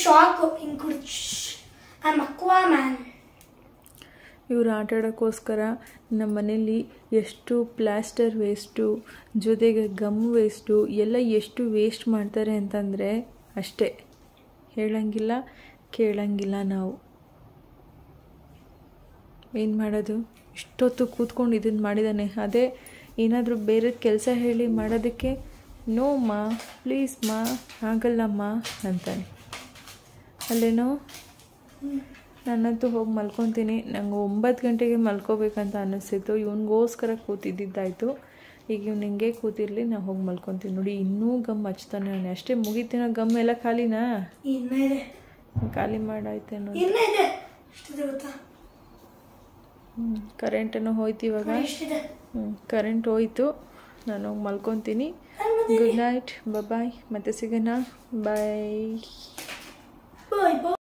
ಇವ್ರು ಆಟ ಆಡೋಕ್ಕೋಸ್ಕರ ನಮ್ಮ ಮನೇಲಿ ಎಷ್ಟು ಪ್ಲಾಸ್ಟರ್ ವೇಸ್ಟು, ಜೊತೆಗೆ ಗಮ್ ವೇಸ್ಟು ಎಲ್ಲ ಎಷ್ಟು ವೇಸ್ಟ್ ಮಾಡ್ತಾರೆ ಅಂತಂದರೆ ಅಷ್ಟೇ, ಹೇಳಂಗಿಲ್ಲ ಕೇಳಂಗಿಲ್ಲ. ನಾವು ಏನು ಮಾಡೋದು? ಇಷ್ಟೊತ್ತು ಕೂತ್ಕೊಂಡು ಇದನ್ನು ಮಾಡಿದ್ದಾನೆ. ಅದೇ ಏನಾದರೂ ಬೇರೆ ಕೆಲಸ ಹೇಳಿ ಮಾಡೋದಕ್ಕೆ ನೋ ಮಾ ಪ್ಲೀಸ್ ಮಾ ಆಗಲ್ಲಮ್ಮ ಅಂತಾನೆ. ಅಲ್ಲೇನೋ ನಾನಂತೂ ಹೋಗಿ ಮಲ್ಕೊತೀನಿ. ನಂಗೆ ಒಂಬತ್ತು ಗಂಟೆಗೆ ಮಲ್ಕೋಬೇಕಂತ ಅನ್ನಿಸ್ತಿತ್ತು, ಇವನಿಗೋಸ್ಕರ ಕೂತಿದ್ದಾಯಿತು. ಈಗ ಇವ್ನು ಹಿಂಗೆ ಕೂತಿರಲಿ, ನಾನು ಹೋಗಿ ಮಲ್ಕೊತೀನಿ. ನೋಡಿ ಇನ್ನೂ ಗಮ್ ಹಚ್ತಾನೆ ಅವನೇ. ಅಷ್ಟೇ ಮುಗಿತೀನೋ ಗಮ್ ಎಲ್ಲ ಖಾಲಿನಾ? ಖಾಲಿ ಮಾಡಾಯ್ತೇನೋ. ಹ್ಞೂ ಕರೆಂಟನ್ನು ಹೋಯ್ತು ಇವಾಗ. ಹ್ಞೂ ಕರೆಂಟ್ ಹೋಯ್ತು, ನಾನು ಹೋಗಿ ಮಲ್ಕೊತೀನಿ. ಗುಡ್ ನೈಟ್, ಬಾಯ್, ಮತ್ತೆ ಸಿಗೋಣ, ಬಾಯ್.